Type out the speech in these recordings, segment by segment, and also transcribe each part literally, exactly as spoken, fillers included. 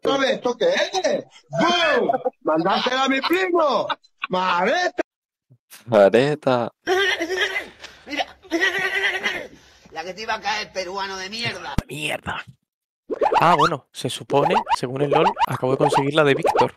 ¿Otra vez esto qué es? ¡Bum! ¡Mandársela a mi primo! ¡Mareta! Vareta. Mira. La que te iba a caer, peruano de mierda. Mierda. Ah, bueno, se supone, según el LOL, acabo de conseguir la de Víctor.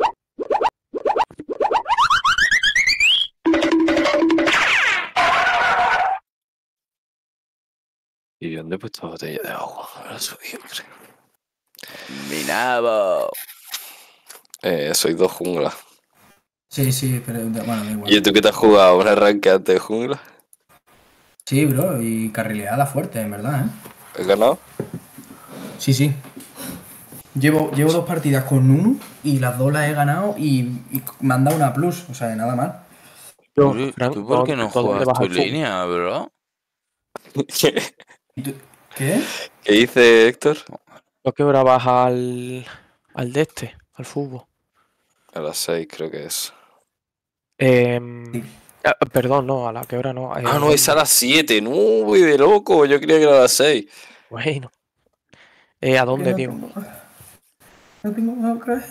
¿Y dónde he puesto botella de agua? Ahora subí, creo. Mi nabo. Eh, soy dos junglas. Sí, sí, pero bueno, da igual. ¿Y tú qué te has jugado? ¿Un arranque antes de jungla? Sí, bro, y carrileada fuerte, en verdad, ¿eh? ¿Has ganado? Sí, sí. Llevo, llevo dos partidas con uno y las dos las he ganado y, y me han dado una plus, o sea, nada mal. Yo, ¿Tú, Frank, ¿tú por qué no ¿tú dónde juegas vas tu al fútbol? línea, bro? ¿Qué? ¿Qué? ¿Qué dice Héctor? ¿Tú a qué hora vas al, al de este, al fútbol? A las seis creo que es. Eh, Sí. ah, perdón, no, a la que hora no. eh, Ah, no, es a las siete. No, voy de loco. Yo creía que era a las seis. Bueno. Eh, ¿A dónde, no tío? Tengo, no tengo Minecraft.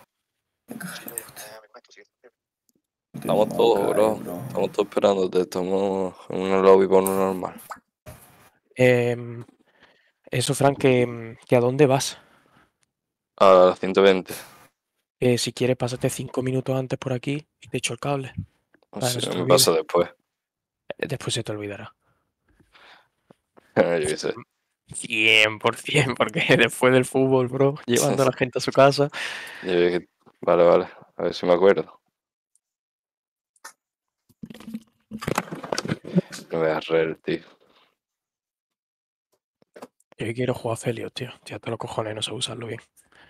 Estamos todos, bro. Estamos todos esperándote. Estamos en una lobby por uno normal. Eh, eso, Frank, que, que ¿a dónde vas? A las ciento veinte. Eh, si quieres, pásate cinco minutos antes por aquí y te echo el cable. No Para que no sé, se te me olvide. pasa después. Eh, Después se te olvidará. Yo qué sé. cien por ciento, porque después del fútbol, bro, llevando a la gente a su casa. Yo dije, vale, vale. A ver si me acuerdo. No voy a reír, tío. Yo quiero jugar a Felios, tío. Ya te lo cojones, no sé usarlo bien.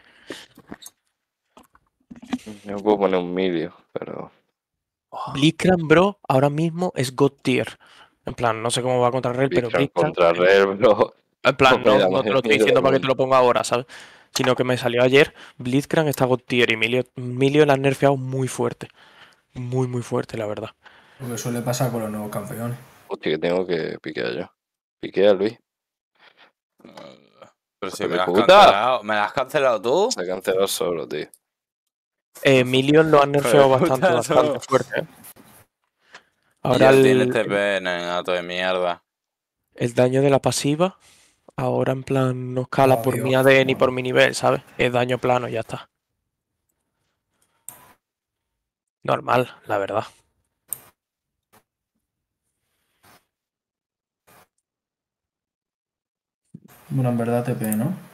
Yo puedo poner un medio, pero... Blitzcrank, bro, ahora mismo es God tier. En plan, no sé cómo va contra Rel, pero Blitzcrank Blitzcrank... contra Rel, bro. En plan, No me no, da no más te lo estoy miedo diciendo del para que te mundo. lo ponga ahora, ¿sabes? Sino que me salió ayer. Blitzcrank está God tier y Milio, Milio la han nerfeado muy fuerte. Muy, muy fuerte, la verdad. Lo que suele pasar con los nuevos campeones. Hostia, que tengo que piquear yo. Piquea, Luis. Pero si ¡Hijo me de la has puta! cancelado. ¿Me la has cancelado tú? Se ha cancelado solo, tío. Eh, Million lo han nerfeado Joder, bastante, puta, bastante no. fuerte. ¿eh? Y Ahora ya tienes el, T P, nenato de mierda. el daño de la pasiva, ahora en plan no escala Oh, por Dios. mi A D ni por mi nivel, ¿sabes? Es daño plano, ya está. Normal, la verdad. Bueno, en verdad T P, ¿no?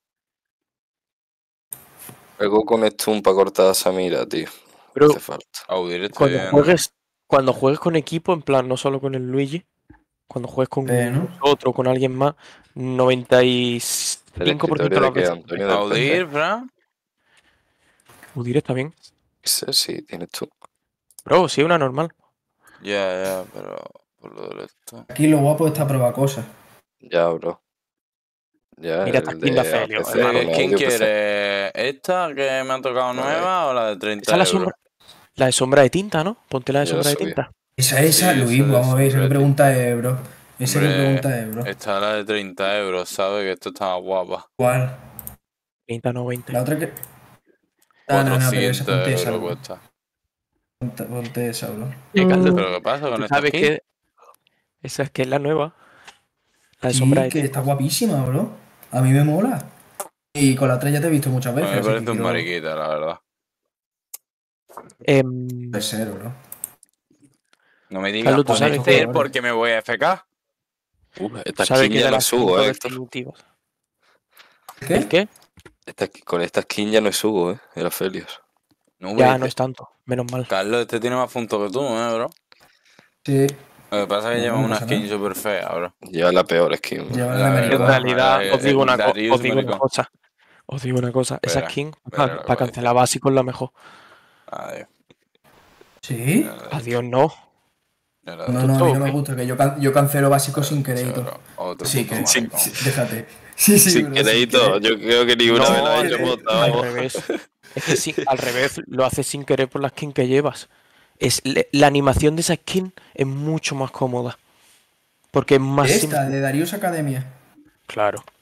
Luego con stun para cortar a Samira, tío. Pero Hace falta. Audir estoy cuando viendo. juegues, cuando juegues con equipo, en plan no solo con el Luigi, cuando juegues con P, ¿no? otro, con alguien más, noventa y cinco por ciento El de escritorio las de que veces. Antonio del Audir, P C. Fran. Udir está bien. Sí, sí, tienes tú. Bro, sí, una normal. Ya, ya, pero por lo del esto. Aquí lo guapo está probar cosas. Ya, bro. Ya, Mira esta el skin de de Afelio, A P C, hermano. con ¿Quién audio P C. quiere? ¿Esta que me ha tocado Vale. nueva o la de treinta Esa es la euros? sombra, la de sombra de tinta, ¿no? Ponte la de Ya la sombra de subí. tinta. Esa, esa, Sí, Luis, esa de vamos a ver, esa que sombrero. pregunta es, bro. Esa que Hombre, pregunta es, bro. esta es la de treinta euros, ¿sabes? Que esto está guapa. ¿Cuál? treinta, no veinte. La otra que. Ah, no, no, pero esa cuatrocientos ponte esa, euros bro. cuesta. Ponte, ponte esa, bro. Eh, Carlos, ¿Pero qué pasa con ¿tú esta sabes skin? que esa es que es la nueva? La de Sí, sombra de que tinta. está guapísima, bro. A mí me mola. Y con la tres ya te he visto muchas A veces. mí me así que parece un quiero- mariquita, la verdad. Em, Es cero, bro. No me digas Carlos, ¿tú puede sabes ser que- porque me voy a F K. Uh, esta ¿sabes skin que ya de no las subo, cinco eh, Héctor. definitivas? ¿Qué? ¿El qué? Esta- con esta skin ya no subo, eh. El Aphelios. No, Ya hombre, no es tanto, menos mal. Carlos, este tiene más puntos que tú, ¿eh, bro? Sí. Lo que pasa es que No, lleva no una pasa skin nada. súper fea, bro. Lleva la peor skin, bro. Lleva la La de En maricón. verdad. realidad, el- os digo, el una, co- Darius os digo una maricón. cosa. Os digo una cosa. Esa Espera, skin, espera para lo que va a cancelar básico es la mejor. Adiós. ¿Sí? Ya lo he dicho, Adiós, no. ya lo he No, dicho. no, a mí no ¿Qué? me gusta, que yo, can- yo cancelo básico sin Otro- querer y todo. Otro Sí, puto que sí, maricón. sí, déjate. Sí, sí, Sin bro, sin crédito, querer. yo creo que ninguna No, vez la he al hecho revés, bota, Al vamos. revés. Es que sí, al revés, lo haces sin querer por la skin que llevas. Es, le- la animación de esa skin es mucho más cómoda. Porque es más Esta, simple. de Darius Academia. Claro.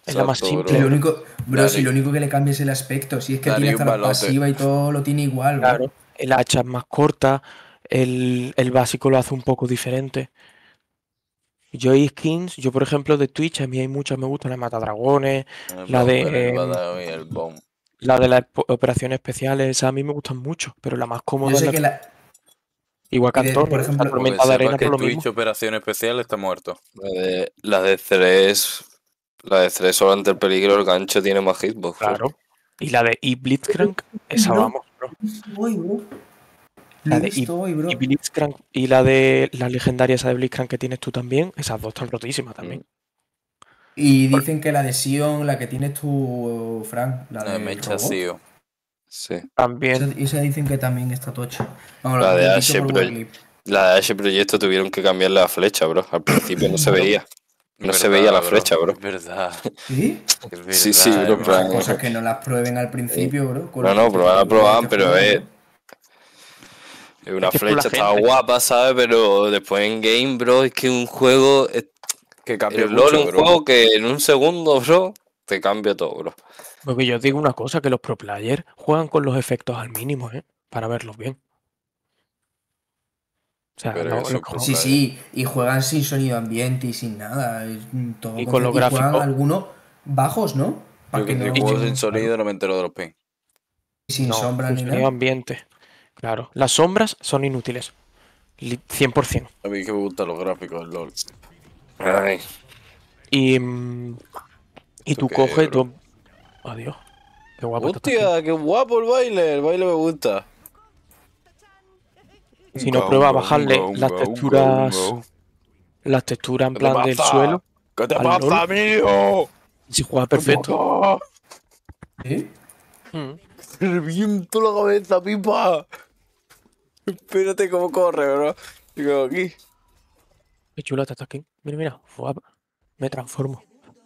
Es la más Exacto, simple. Lo único, bro, Dale. si lo único que le cambia es el aspecto. Si es que Dale tiene un hasta la balote. pasiva y todo, lo tiene igual, bro. Claro, el hacha es más corta, el, el básico lo hace un poco diferente. Yo hay skins, yo por ejemplo de Twitch, a mí hay muchas me gustan, la de Matadragones, El la de, Bomber, el em, Badawi, el Bomb. la de las po- operaciones especiales, esas a mí me gustan mucho, pero la más cómoda Yo es sé la que que... la. Igual que y de- Antonio, por la ejemplo- Porque tormenta de sepas arena que por lo Twitch mismo. Operación Especial está muerto. La de, la de tres. La de tres solo ante el peligro, el gancho tiene más hitbox. bro. Claro. Y la de y Blitzcrank, esa Bro. vamos, bro. Uy, bro. La Lo he de visto hoy, bro. Y Blitzcrank y la de la legendaria esa de Blitzcrank que tienes tú también, esas dos están rotísimas también. Y dicen que la de Sion, la que tienes tú, Frank, la La de de Mecha robot, Sio. Sí. También. esa, esa dicen que también está tocha. Vamos, La lo- de lo he Ashe, dicho por pero- Warclip. La de ese proyecto tuvieron que cambiarle la flecha, bro. Al principio no se veía. No Es se verdad, veía la flecha, bro. Es verdad. ¿Sí? Es verdad, Sí, sí, bro, hermano. plan- Cosas que no las prueben al principio, bro. con No, lo no, que- probar la con lo que probaban, te pero juegan, es- ¿no? Es una Es que es por la flecha, estaba gente. guapa, ¿sabes? Pero después en game, bro, es que un juego. es- Que cambia El LoL es mucho, un bro. juego que en un segundo, bro, te cambia todo, bro. Porque yo os digo una cosa, que los pro players juegan con los efectos al mínimo, ¿eh? Para verlos bien. O sea, Pero no- eso, lo- pues, Sí, Claro. sí, y juegan sin sonido ambiente y sin nada. es, mm, todo Y con los conce- y juegan gráficos. algunos bajos, ¿no? Para Yo que que no. yo juego sin sonido no me entero de los ping. Sin no, sombra sin ni sonido nada. ambiente. Claro. Las sombras son inútiles. Li- cien por ciento. A mí que me gustan los gráficos del LoL. Ay, Y, mm, y ¿Tú tú qué, coges. bro? tú- Adiós. Qué guapo está aquí. Hostia, qué guapo el baile. El baile me gusta. Si no, Unga, prueba a unga, bajarle unga, las unga, texturas. unga, unga. Las texturas en ¿Qué te plan del pasa? suelo. ¿Qué te al pasa, LoL. amigo? Si juega perfecto. ¡Papá! ¿Sí? Mm. ¡Me reviento la cabeza, pipa! Espérate cómo corre, bro. Digo, aquí. Qué chula está aquí. Mira, mira. Fua, me transformo.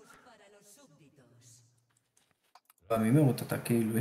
A mí me gusta estar aquí, Luis.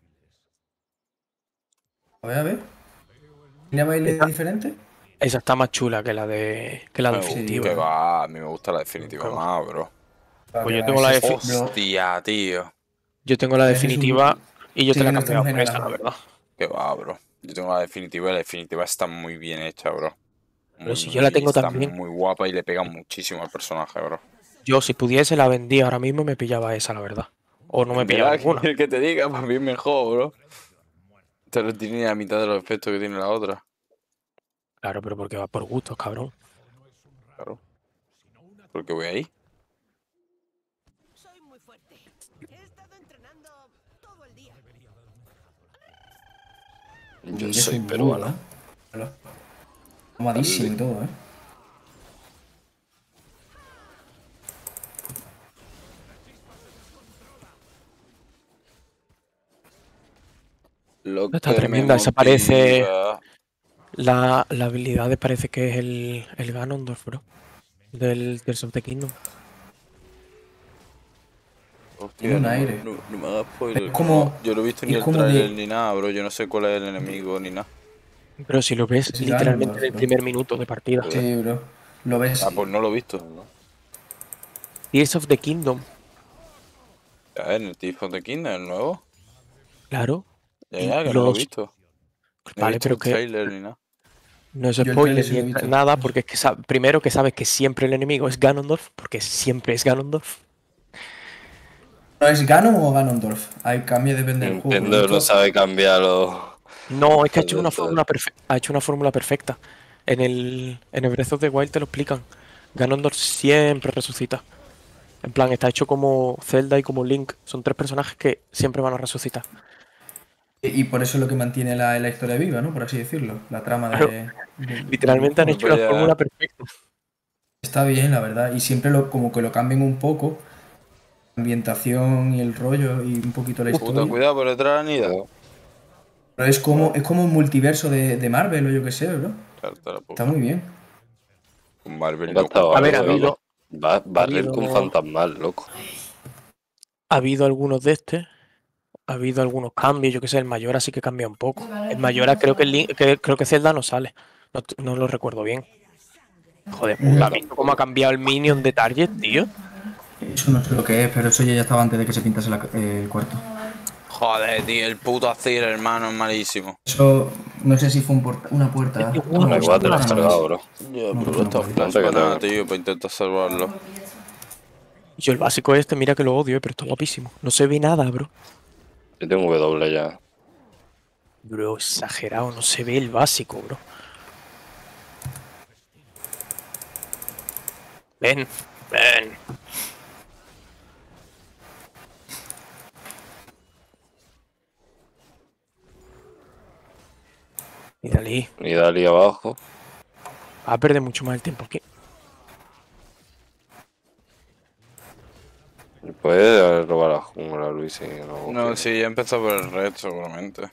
A ver, a ver. ¿Tiene baile diferente? Esa está más chula que la de que la Me definitiva. gusta, que va, a mí me gusta la definitiva Claro. más, bro. Pues yo tengo la ese- defi- bro, Hostia, tío. Yo tengo la ese es un- definitiva y yo sí, te la he no cambiado estamos por en esa, nada. la verdad. Que va, bro. Yo tengo la definitiva y la definitiva está muy bien hecha, bro. Pero si yo la tengo está también. muy guapa y le pega muchísimo al personaje, bro. Yo, si pudiese, la vendía ahora mismo y me pillaba esa, la verdad. O no me pillaba Mira, ninguna. el que te diga, para mí es mejor, bro. Te no tiene ni la mitad de los efectos que tiene la otra. Claro, pero porque va por gustos, cabrón. Claro. Porque voy ahí. Soy muy fuerte. He estado entrenando todo el día. yo Eres soy un peruano. burro, ¿eh? Hola. Tomadísimo y todo, ¿eh? Lo Está que me tremenda, esa parece- motiva- La, la habilidad de- parece que es el, el Ganondorf, bro. Del Tears of the Kingdom. Hostia, Tiene un no, aire. No, no me hagas spoiler. Es como- Yo no he visto ni es el como trailer de- ni nada, bro. Yo no sé cuál es el enemigo ni nada. Pero si lo ves Es literalmente Ganondorf, en el bro. primer minuto de partida. Sí, bro. Lo ves. Ah, pues no lo he visto. Tears of the Kingdom, A ver, en el Tears of the Kingdom, el nuevo. claro. Ya, Y ya, que no lo he los- visto. No he Vale, visto pero el que trailer ni nada. no es Yo el spoiler trailer sí lo he ni visto. nada, porque es que sa- primero que sabes que siempre el enemigo es Ganondorf, porque siempre es Ganondorf. ¿No es Ganon o Ganondorf? Ahí cambia, depende del juego. Nintendo no Esto- sabe cambiarlo. No, es que ha hecho una Entonces- fórmula perfecta. Ha hecho una fórmula perfecta. En el, en el Breath of the Wild te lo explican. Ganondorf siempre resucita. En plan, está hecho como Zelda y como Link. Son tres personajes que siempre van a resucitar. Y por eso es lo que mantiene la, la historia viva, ¿no? Por así decirlo. La trama de. Claro. de- Literalmente han del hecho juego. la ya- fórmula perfecta. Está bien, la verdad. Y siempre lo, como que lo cambian un poco. La ambientación y el rollo y un poquito la Puta, historia. cuidado por detrás, Anida. Pero es como, es como un multiverso de, de Marvel o yo qué sé, bro. Está muy bien. Un Marvel Nunca loco. estaba A ver, ha loco. habido, Va- Barrel habido- con fantasmal, loco. ha habido algunos de este. Ha habido algunos cambios. Yo qué sé, el Mayora sí que cambia un poco. El Mayora creo que, el Link- que- creo que Zelda no sale. No, t- no lo recuerdo bien. Joder, puta, ¿has visto cómo ha cambiado el minion de Target, tío? Eso no sé lo que es, pero eso ya estaba antes de que se pintase la- el cuarto. Joder, tío, el puto Azir, hermano, es malísimo. Eso no sé si fue un porta- una puerta. Es que, No, guau, No, igual te lo has no, no, cargado, no. bro. Ya, No, pero pues no no está puede. Planta que para nada, te- tío, para intentar salvarlo. Yo el básico este, mira que lo odio, eh, pero está guapísimo. No se ve nada, bro. Yo tengo W ya. Bro, exagerado, no se ve el básico, bro. Ven, ven. Y dale, Y dale abajo. va a perder mucho más el tiempo aquí. Puede robar la jungla, Luis. Y no, No, que- sí, ya empezó por el red, seguramente.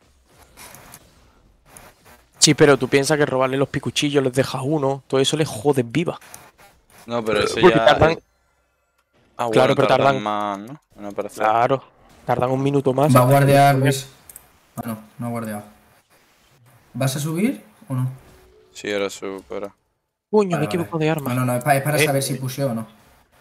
Sí, pero tú piensas que robarle los picuchillos les dejas uno, todo eso les jode viva. No, pero eso Porque ya... tardan, Ah, bueno, claro, pero tardan, tardan- más, ¿no? En aparecer. claro, tardan un minuto más. Va a antes de guardear, poder- Luis. Ah, no, no ha guardeado. ¿Vas a subir o no? Sí, era supera. Coño, me Vale, equivoco vale. de arma. No, no, no, es para, es para Eh, saber si puseo o no.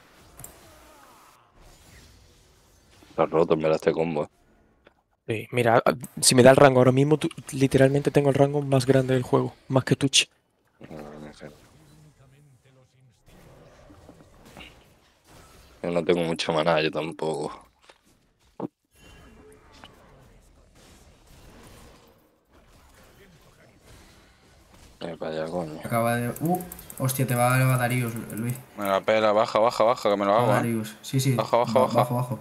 Está roto, en verdad, este combo. Sí, mira, si me da el rango ahora mismo, tú- literalmente tengo el rango más grande del juego, más que Twitch. No, no sé. Yo no tengo mucho maná, yo tampoco. Eh, para allá, coño. Acaba de. Uh, hostia, te va a dar Darius, Luis. Me la pela, baja, baja, baja, que me lo Va hago, ¿eh? Darius. Sí, sí. Baja, baja, ba- baja. Bajo, bajo.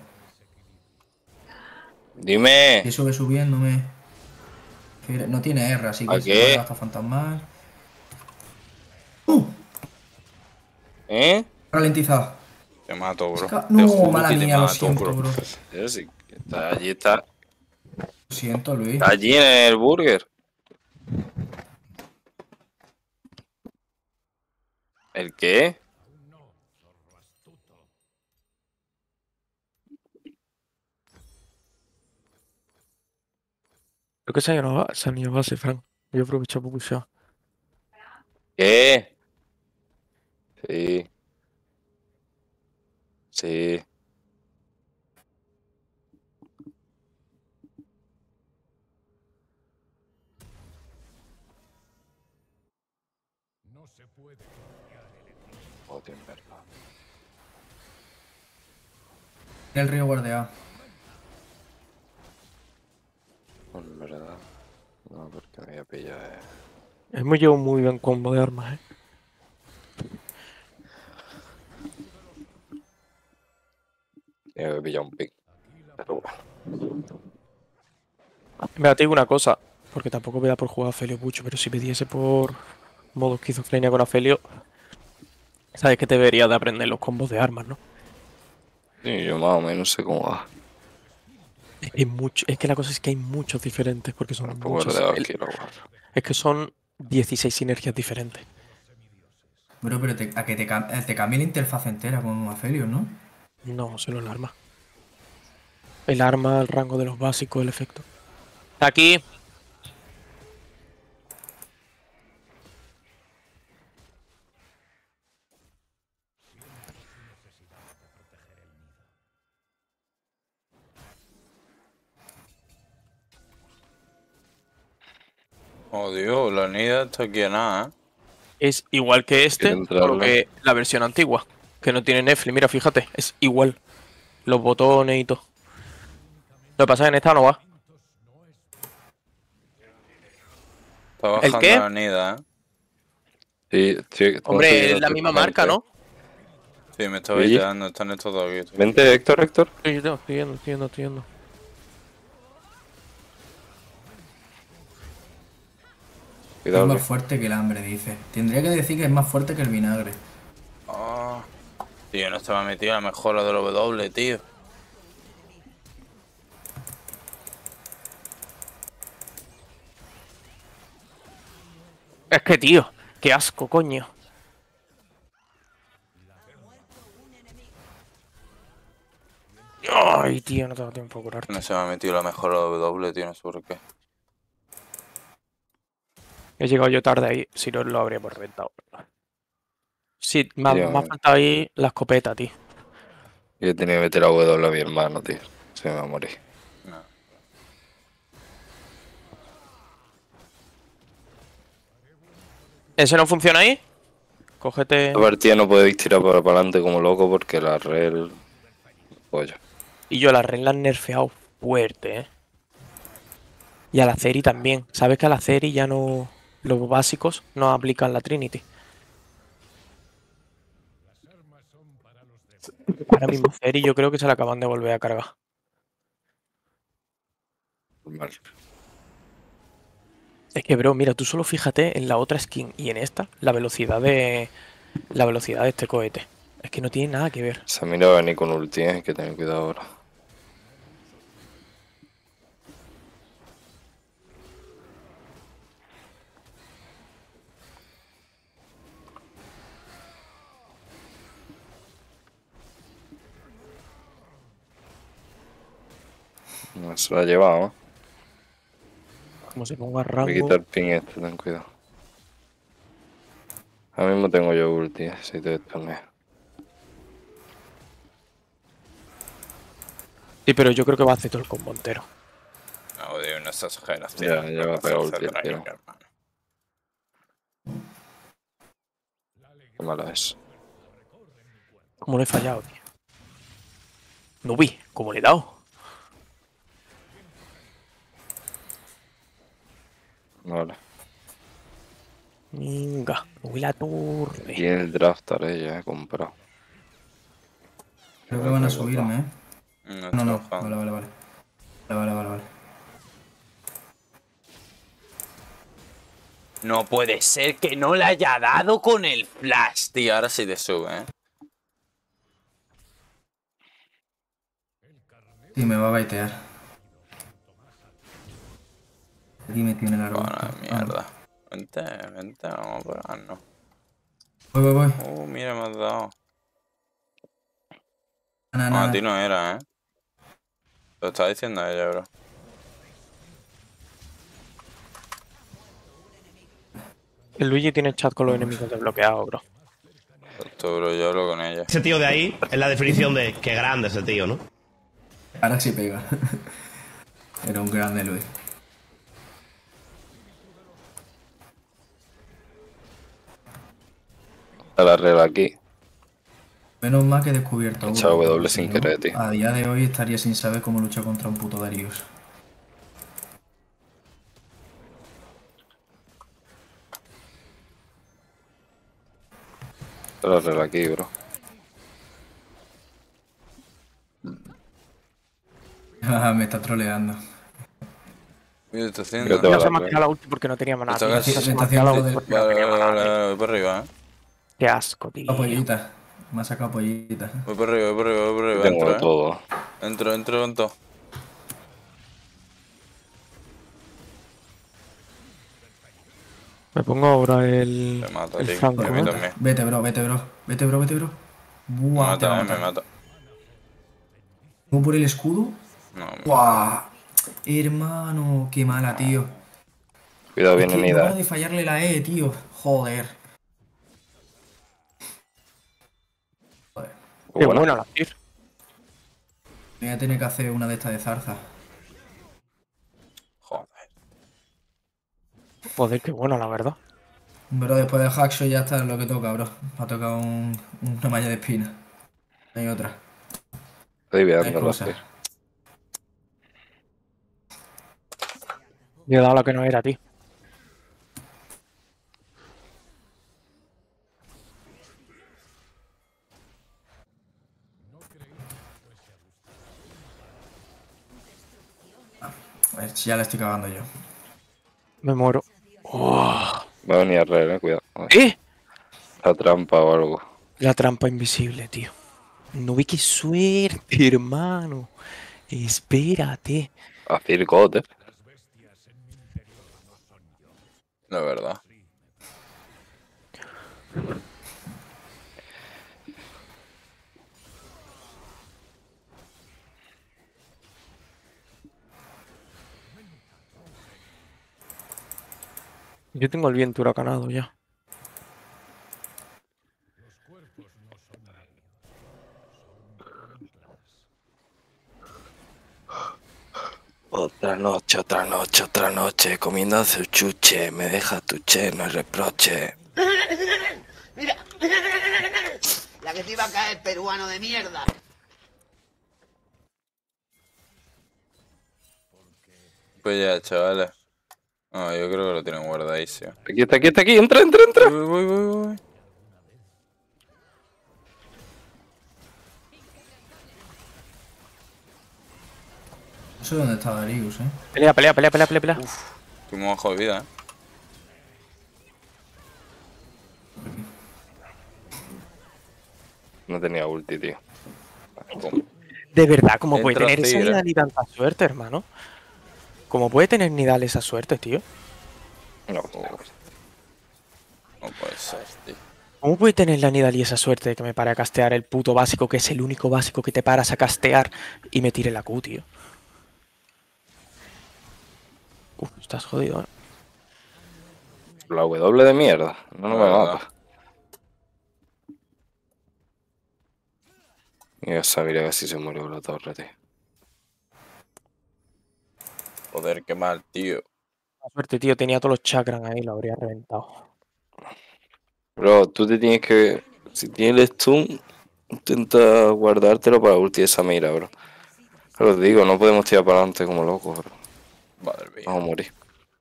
Dime. Si sube subiéndome. No tiene R, así ¿A que se qué? puede gastar fantasmal. ¡Uh! ¿Eh? Ralentizado. Te mato, bro. Esca- Te No, juro mala que te mía, lo mato, siento, bro. bro. Yo sí, que está allí, está, Lo siento, Luis. está allí en el burger. ¿El qué? Creo que se han ido a, se han ido a base, Frank. Yo aprovecho para pushar. ¿Qué? Sí. Sí. Joder, en verdad. El río guardeado. En verdad. No, porque me voy a pillar. Eh. Hemos llevado un muy buen combo de armas, eh. Tengo que pillar un pick. Pero bueno. Mira, te digo una cosa, porque tampoco me da por jugar a Afelio mucho, pero si me diese por modo esquizofrenia con Afelio, sabes que debería de aprender los combos de armas, ¿no? Sí, yo más o menos sé cómo va. Es que, hay mucho, es que la cosa es que hay muchos diferentes, porque son Un poco muchos. de el- aquí, lo guardo. Es que son dieciséis sinergias diferentes. Bro, pero te- a que te, cam- eh, te cambie la interfaz entera con Aphelios, ¿no? No, solo el arma. El arma, el rango de los básicos, el efecto. Aquí. Oh, Dios, la Nida está aquí a nada, ¿eh? Es igual que este, Quiero solo entrarle. que la versión antigua, que no tiene Netflix. Mira, fíjate, es igual. Los botones y todo. Lo que pasa es que en esta no va. Está ¿El bajando qué? la Nida, ¿eh? Sí, sí, estamos Hombre, subiendo es la misma perfectamente. marca, ¿no? Sí, me está Oye. baiteando, están estos dos aquí. tío. Vente, Héctor, Héctor. Sí, yo estoy yendo, estoy yendo, estoy yendo. Es Cuidado, más Luis. fuerte que el hambre, dice. Tendría que decir que es más fuerte que el vinagre. Ah. Tío, no estaba metido la mejora del W, tío. Es que, tío, qué asco, coño. Ay, tío, no tengo tiempo a curarte. No se me ha metido la mejora del W, tío, no sé por qué. He llegado yo tarde ahí, si no lo habríamos reventado. Sí, me ha, Tío, me ha eh. faltado ahí la escopeta, tío. Yo he tenido que meter la W a mi hermano, tío. Se me va a morir. No. ¿Ese no funciona ahí? Cógete. Esta partida no podéis tirar para adelante como loco porque la rel... Pollo. Y yo la red la han nerfeado fuerte, ¿eh? Y a la Ceri también. ¿Sabes que a la Ceri ya no... Los básicos no aplican la Trinity? Ahora mismo Ceri yo creo que se la acaban de volver a cargar. Normal. Es que, bro, mira, tú solo fíjate en la otra skin y en esta, la velocidad de... La velocidad de este cohete. Es que no tiene nada que ver. Se mira a venir con ulti, hay que tener cuidado ahora. No se lo ha llevado, ¿eh? Como se ponga Me rango... quita el ping este, ten cuidado. Ahora mismo tengo yo ulti, eh, si te estorneo. Sí, pero yo creo que va a hacer todo el combo entero. No, de una exageración. Ya, ya va a pegar ulti el tío. hermano. Qué malo es. ¿Cómo le he fallado, tío? No vi, ¿cómo le he dado? Vale. Venga, no vi la Y torre. el draft haré ya, he comprado. Creo que van a subirme, ¿eh? No, No, no. está Vale, vale, vale. Vale, vale, vale, vale. No puede ser que no le haya dado con el flash, tío. Ahora sí te sube, ¿eh? Y me va a baitear. Aquí me tiene la Bueno, ropa. mierda. Vente, vente, vamos a pegarnos. Voy, voy, voy. Uh, mira, me has dado. Nada, No, a nada. ti no era, ¿eh? Lo está diciendo ella, bro. El Luigi tiene chat con los enemigos desbloqueados, bro. Esto, bro, yo hablo con ella. Ese tío de ahí es la definición de qué grande ese tío, ¿no? Ahora sí pega. Era un grande Luis. Está la regla aquí. Menos mal que he descubierto He uno, echado W porque sin si querer, tío. A día de hoy estaría sin saber cómo luchar contra un puto Darius. Está la regla aquí, bro. Me está troleando. Mira, está Creo haciendo. que No va se la me ha regla. tirado la ulti porque no tenía maná. Está tío. casi- No se me me ha está tirado la haciendo- ulti porque no Vale, tenía vale, maná, vale, tío. vale, voy para arriba, ¿eh? Qué asco, tío. La pollita. Me ha sacado pollita. Voy para arriba, voy para arriba, voy para arriba. Tengo Entro, de ¿eh? todo. Entro, entro con todo. Me pongo ahora el. Me mata, el tío. Franco, Y a mí ¿eh? también. Vete, bro, vete, bro. Vete, bro, vete, bro. Me Buah, te va a mata, eh, me matar. mata. ¿Cómo por el escudo? No, me ¡Buah! Hermano, qué mala, tío. Cuidado, Es viene que no Nida. para de fallarle la E, tío. Joder. Joder. Qué Buena. buena la tir. Voy a tener que hacer una de estas de zarza. Joder. Joder, qué buena, la verdad. Pero después de Hackshot ya está lo que toca, bro. Me ha tocado un- una malla de espina. No hay otra. Estoy No hay viendo cosa. tío. Le he dado la que no era, tío. A ver, si ya la estoy cagando yo. Me muero. Va a venir a red, eh, cuidado. ¿Eh? La trampa o algo. La trampa invisible, tío. No vi qué suerte, hermano. Espérate. A circote. La verdad. Yo tengo el viento huracanado ya. Otra noche, otra noche, otra noche, comiendo su chuche, me deja tu che, no hay reproche. Mira, la que te iba a caer, peruano de mierda. Pues ya, chavales. No, yo creo que lo tienen guardadísimo. Aquí está, aquí está, aquí, entra, entra, entra. Voy, voy, voy, voy. No sé dónde está Darius, eh. Pelea, pelea, pelea, pelea, pelea, pelea. Tuvimos bajo de vida, eh. No tenía ulti, tío. ¿Cómo? De verdad, ¿cómo puede Entra tener esa Tigre. Nidal y tanta suerte, hermano? ¿Cómo puede tener Nidal esa suerte, tío? No. No puede ser, tío. ¿Cómo puede tener la Nidal y esa suerte de que me pare a castear el puto básico, que es el único básico que te paras a castear y me tire la Q, tío? Uf, estás jodido, ¿eh? La W de mierda. No, no me La mata. Y esa, mira que así se murió la torre, tío. Joder, qué mal, tío. La suerte, tío, tenía todos los chakras ahí, lo habría reventado. Bro, tú te tienes que... Si tienes el stun, intenta guardártelo para ulti esa mira, bro. Pero os digo, no podemos tirar para adelante como locos, bro. Madre mía. Vamos a morir.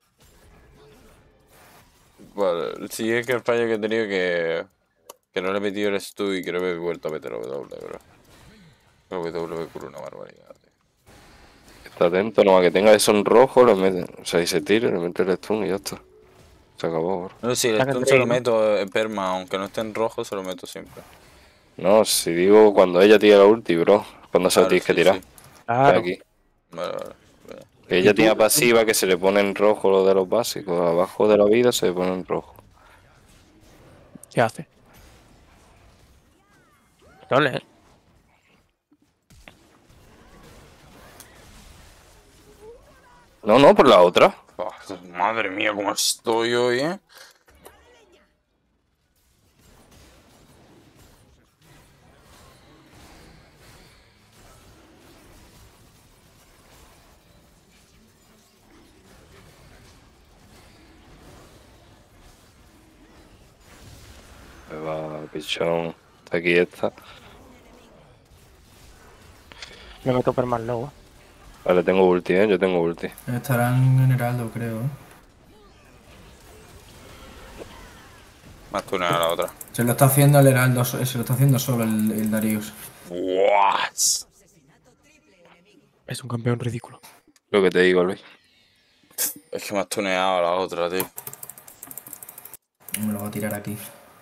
Vale, sí es que el fallo que he tenido que... Que no le he metido el stun y creo que he vuelto a meter la W, bro. La W me cura una barbaridad, tío. Está atento, nomás que tenga eso en rojo, le mete... O sea, y se tire, le mete el stun y ya está. Se acabó, bro. No, si el Sácate stun de se ahí, lo ¿no? meto en perma, aunque no esté en rojo, se lo meto siempre. No, si digo cuando ella tira la ulti, bro. Cuando se lo Claro, tienes que sí, tirar. sí. Claro. Aquí. Vale, vale. vale. Que ella tiene pasiva que se le pone en rojo lo de los básicos. Abajo de la vida se le pone en rojo. ¿Qué hace? Dale, ¿eh? No, no, por la otra. Oh, madre mía, cómo estoy hoy, eh. Me va, pichón. Está aquí esta. Me meto per más luego. Vale, tengo ulti, eh. Yo tengo ulti. Estarán en Heraldo, creo, eh. Más tú a la otra. Se lo está haciendo el Heraldo, so- se lo está haciendo solo el, el Darius. What? Es un campeón ridículo. Lo que te digo, Luis. Es que me has tuneado a la otra, tío. Me lo voy a tirar aquí.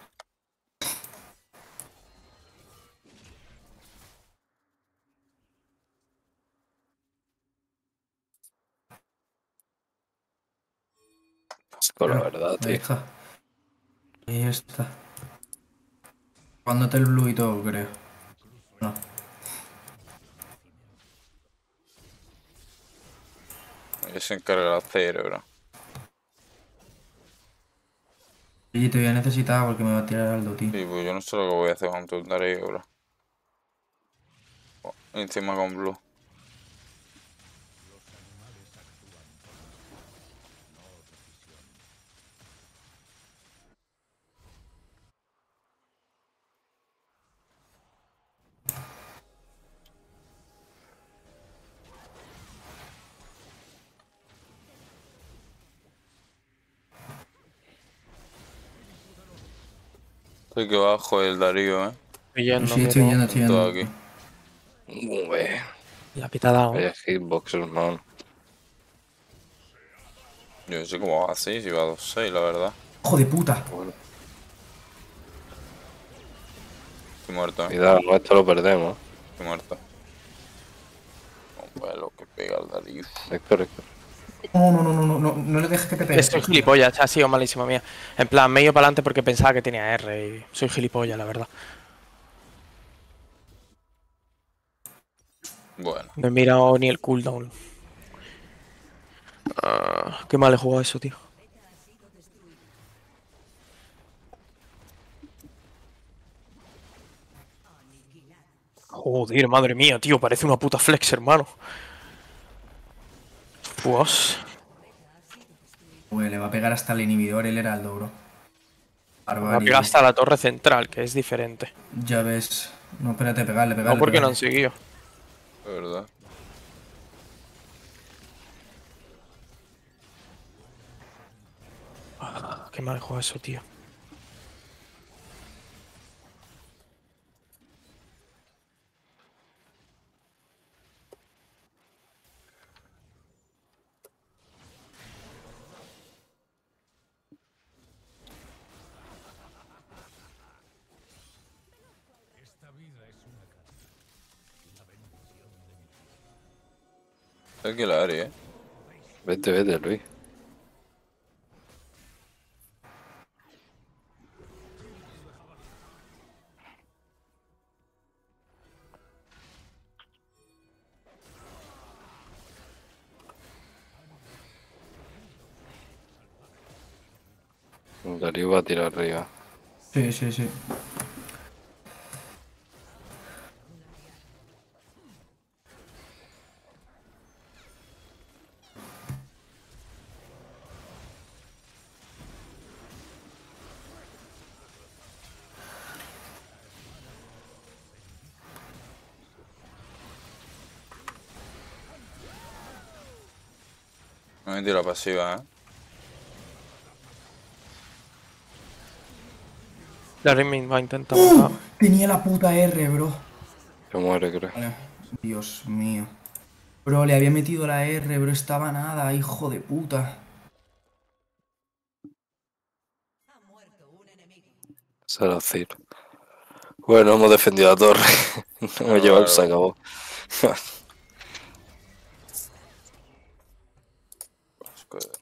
Con la verdad, Ahí tío. está. Ahí está. Jugándote el blue y todo, creo. No. Ella se encarga de hacer, bro. Y te voy a necesitar porque me va a tirar Heraldo, tío. Sí, pues yo no sé lo que voy a hacer con tu Darío, bro. Oh, encima con Blue. Estoy que bajo el Darío, eh. Estoy yendo, Sí, estoy mira. yendo, estoy Todo yendo. aquí. Ué. La que te ha dado. Vaya hitbox, hermano. Yo no sé cómo va así, si va a dos seis, la verdad. ¡Hijo de puta! Bueno, Estoy muerto, eh. cuidado, no, esto lo perdemos. Estoy muerto. No, pues lo que pega el Darío. Héctor, Héctor. No, no, no, no, no, no, no le dejes que te pegue. Soy gilipollas, ha sido malísima mía. En plan, medio para adelante porque pensaba que tenía R y soy gilipollas, la verdad. Bueno, No he mirado ni el cooldown. Ah, qué mal he jugado eso, tío. Joder, madre mía, tío, parece una puta flex, hermano. Pues. Uy, le va a pegar hasta el inhibidor el heraldo, bro. Va a Barbaridad. pegar hasta la torre central, que es diferente. Ya ves. No, espérate, pegarle, pegarle. No porque no pegarle. han seguido. De verdad. Ah, qué mal juega eso, tío. Hay que la área, eh. Vete, vete, Luis. Darío va a tirar arriba. Sí, sí, sí. Me he metido la pasiva, eh. La Rimin va a intentar matar. Tenía la puta R, bro. Se muere, creo. Vale. Dios mío. Bro, le había metido la R, bro. Estaba nada, hijo de puta. Saracir. Bueno, hemos defendido la torre. Hemos llevado el se acabó. Asco de-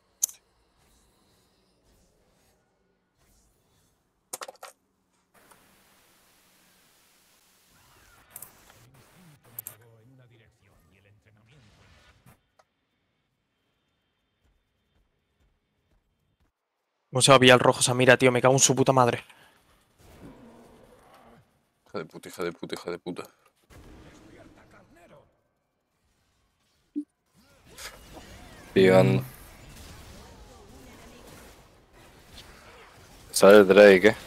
¿Cómo se va a pillar el rojo Samira, tío? Me cago en su puta madre. Hija de puta, hija de puta, hija de puta. Pegando. Sale el Drake, ¿eh?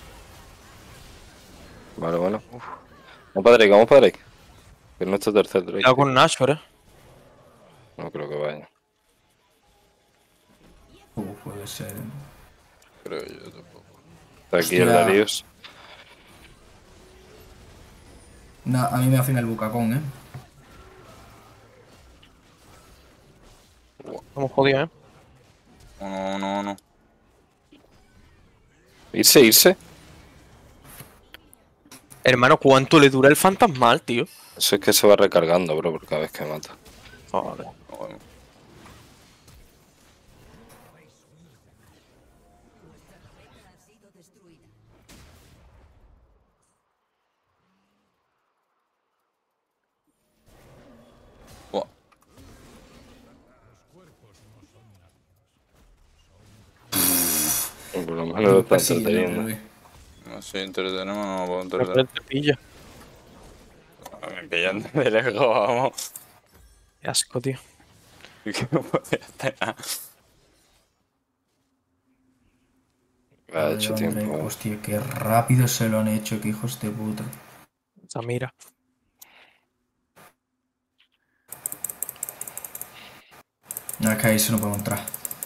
Vale, bueno. Uf. Vamos para Drake, vamos para Drake. Que es nuestro tercer Drake. Cuidado tío. con Nashor, eh. No creo que vaya. Uh, puede ser. Creo yo tampoco. Está aquí el Hostia. Darius. Nah, a mí me hacen el bucacón, eh. Estamos jodidos, eh. No, no, no, no. Irse, irse. Hermano, ¿cuánto le dura el fantasmal, tío? Eso es que se va recargando, bro, por cada vez que mata. Joder. No, bueno. Buah. Por lo menos lo está Persiguiendo, entreteniendo. Luis. No sé, entretenemos, no me puedo Pero entretener. te pilla. Me pillan de lejos, vamos. Qué asco, tío. Y que no podía hacer nada. Ha hecho Ay, tiempo. André, eh. hostia, qué rápido se lo han hecho, qué hijos de puta. Samira. No, es que ahí se no puedo entrar.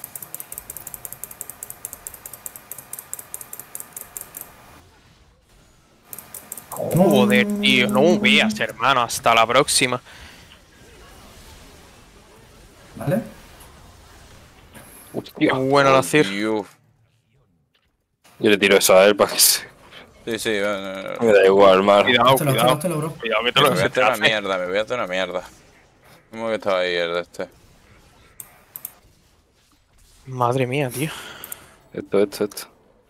Joder, tío. No veas, hermano. Hasta la próxima. ¿Vale? Hostia. Bueno, la Cir. Dios. Yo le tiro eso a él para que se... Sí, sí, eh, Me da igual, mar. Cuidado, Háztelo, háztelo, cuidado. háztelo, bro. Cuidado, que te me lo voy a hacer una hace. mierda, me voy a hacer una mierda. ¿Cómo que estaba ahí el de este? Madre mía, tío. Esto, esto, esto.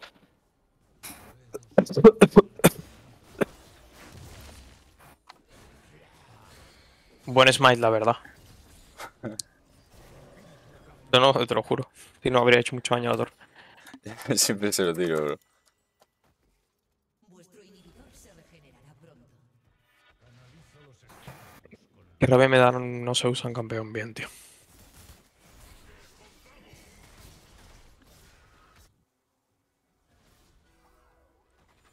Buen smite, la verdad. No, no, te lo juro. Si no, habría hecho mucho daño a la torre. Siempre se lo tiro, bro. Que R B me dan, no se usan campeón bien, tío.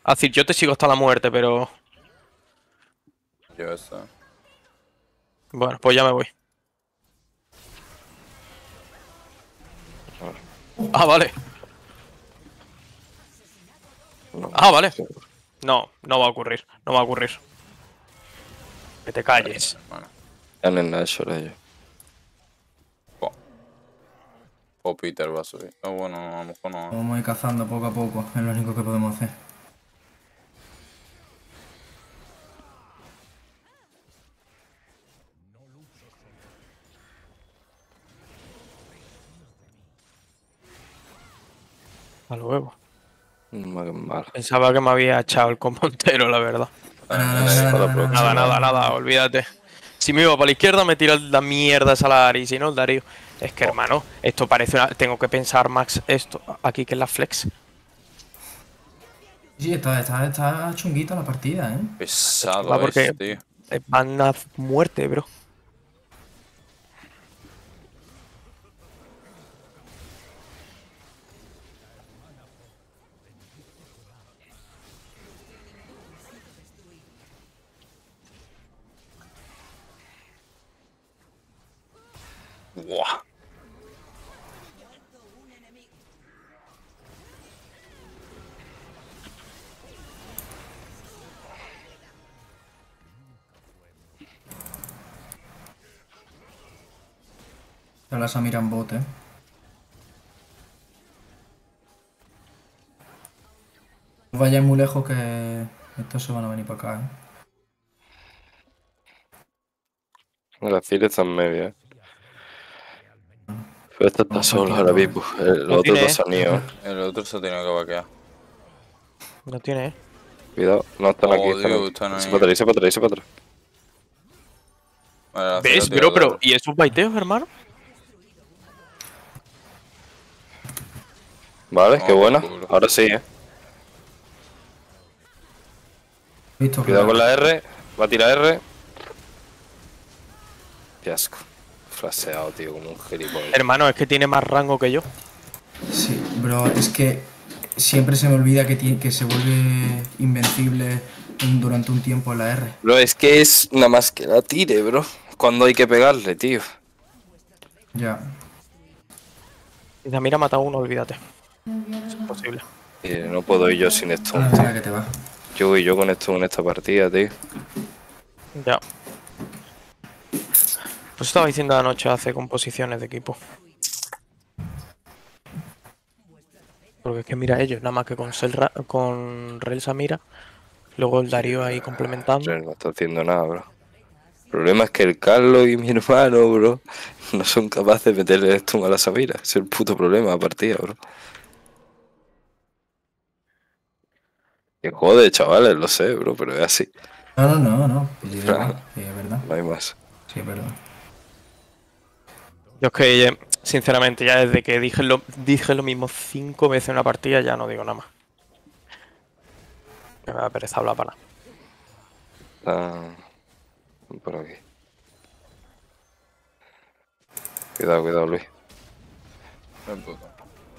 Así, yo te sigo hasta la muerte, pero... Yo eso. Bueno, pues ya me voy. Ah, vale. No, Ah, vale. No, no va a ocurrir. No va a ocurrir. Que te calles. Bueno. Ya no es nada eso, ellos. Po. O Peter va a subir. Ah, bueno, a lo mejor no. Vamos a ir cazando poco a poco, es lo único que podemos hacer. Hasta luego. Mal, mal. Pensaba que me había echado el combo entero, la verdad. Nada, Ah, nada, sí, nada, para la nada, próxima. Nada, nada, nada, olvídate. Si me iba para la izquierda, me tira la mierda esa la Ari, si no, el Darío. Es que, hermano, esto parece una... Tengo que pensar, Max, esto aquí que es la flex. Sí, está, está, está chunguita la partida, ¿eh? Pesado Va porque- es, tío. Eh, Van a muerte, bro. Buah. Ya la Samira en bot, ¿eh? No vayáis muy lejos que estos se van a venir para acá, ¿eh? La Ciri está en medio, eh. Pero esta está Vamos sola por ahora aquí, mismo. El- Los No otros tiene, dos se han ido, eh. El otro se ha tenido que vaquear. No tiene, eh. Cuidado, no están Oh, aquí. Están Dios, aquí. están ahí. Se para atrás, se para atrás, se para atrás. Vale, la ¿Ves, Cira tira bro? Pero, torre. ¿y esos baiteos, hermano? Vale, No, qué buena. por culo. Ahora sí, eh. Listo, Cuidado claro. con la R. Va a tirar R. Qué asco. Flaseado, tío, como un gilipollas. Hermano, es que tiene más rango que yo. Sí, bro, es que siempre se me olvida que, tiene, que se vuelve invencible un- durante un tiempo en la R. Bro, es que es nada más que la tire, bro. Cuando hay que pegarle, tío. Ya. Y mira, ha matado a uno, olvídate. Es imposible. Eh, no puedo ir yo sin esto. Ah, mira que te va. Yo voy yo con esto en esta partida, tío. Ya. Pues estaba diciendo anoche, hace composiciones de equipo. Porque es que mira ellos, nada más que con, Selra, con Rel Samira. Luego el Darío ahí complementando. No está haciendo nada, bro. El problema es que el Carlos y mi hermano, bro, no son capaces de meterle esto a la Samira. Ese es el puto problema de la partida, bro. Que jode, chavales, lo sé, bro, pero es así. No, no, no, no. Pues sí, da igual. Sí, es verdad. No hay más. Sí, es verdad. Yo es que, eh, sinceramente, ya desde que dije lo, dije lo mismo cinco veces en una partida, ya no digo nada más. Me da pereza hablar para nada. Está por aquí. Cuidado, cuidado, Luis. Ven, puto.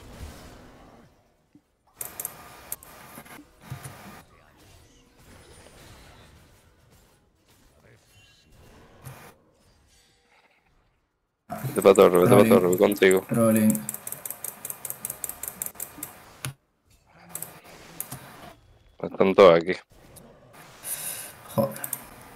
Vete para torre, vete para torre, voy contigo. Rolling. Están todos aquí. Joder.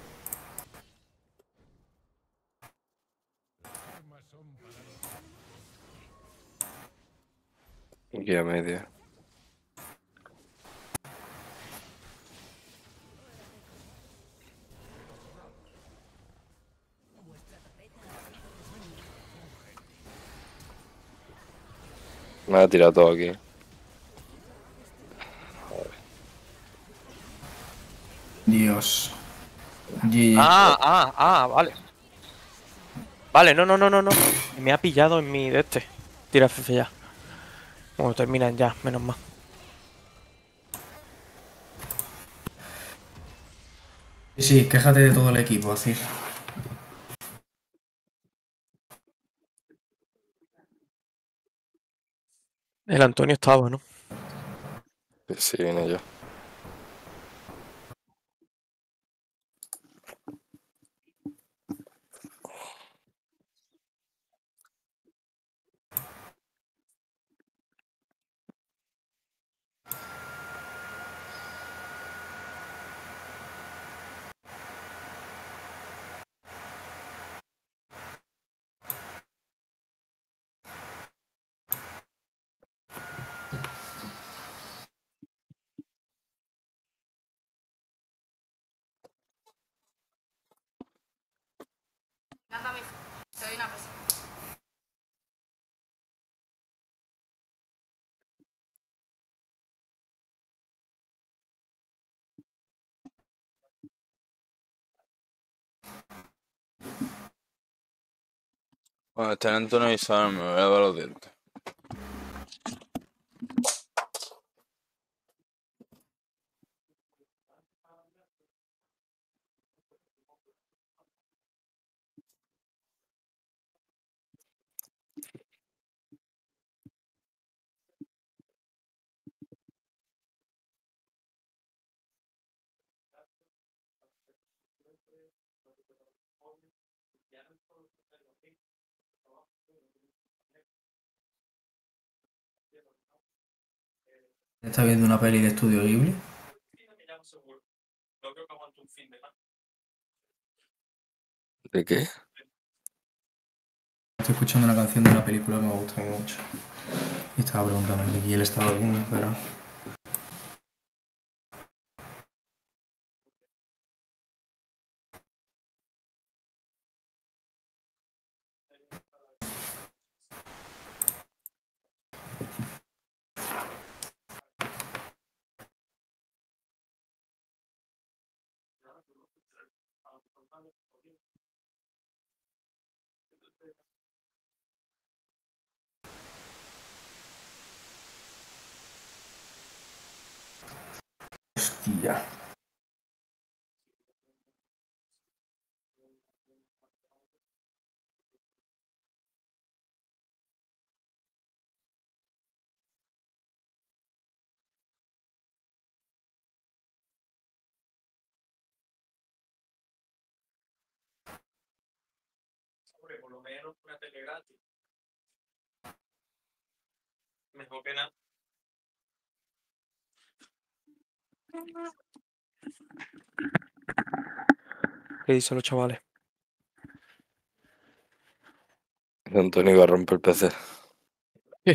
Aquí a media. Me ha tirado todo aquí. Dios. G G. Ah, ah, ah, vale. Vale, no, no, no, no, no. Me ha pillado en mi de este. Tira F F ya. Bueno, terminan ya, menos mal. Sí, quéjate de todo el equipo, así. El Antonio estaba, ¿no? Sí, viene yo. Anda, mi hijo. Te doy una presa. Bueno, está en Antonio y Isabel, me voy a lavar los dientes. ¿Estás viendo una peli de Estudio Ghibli? ¿De qué? Estoy escuchando una canción de una película que me gusta mucho. Y estaba preguntando y él estaba viendo, pero... Hostia. Por lo menos una tele gratis. Mejor que nada. ¿Qué dicen los chavales? Antonio iba a romper el P C. ¿Qué?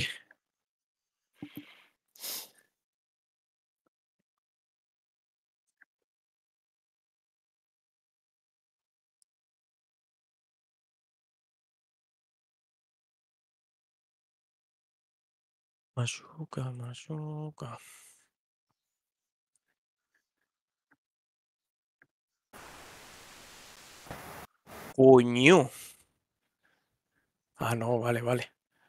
Machuca, machuca. Coño. Ah, no, vale, vale.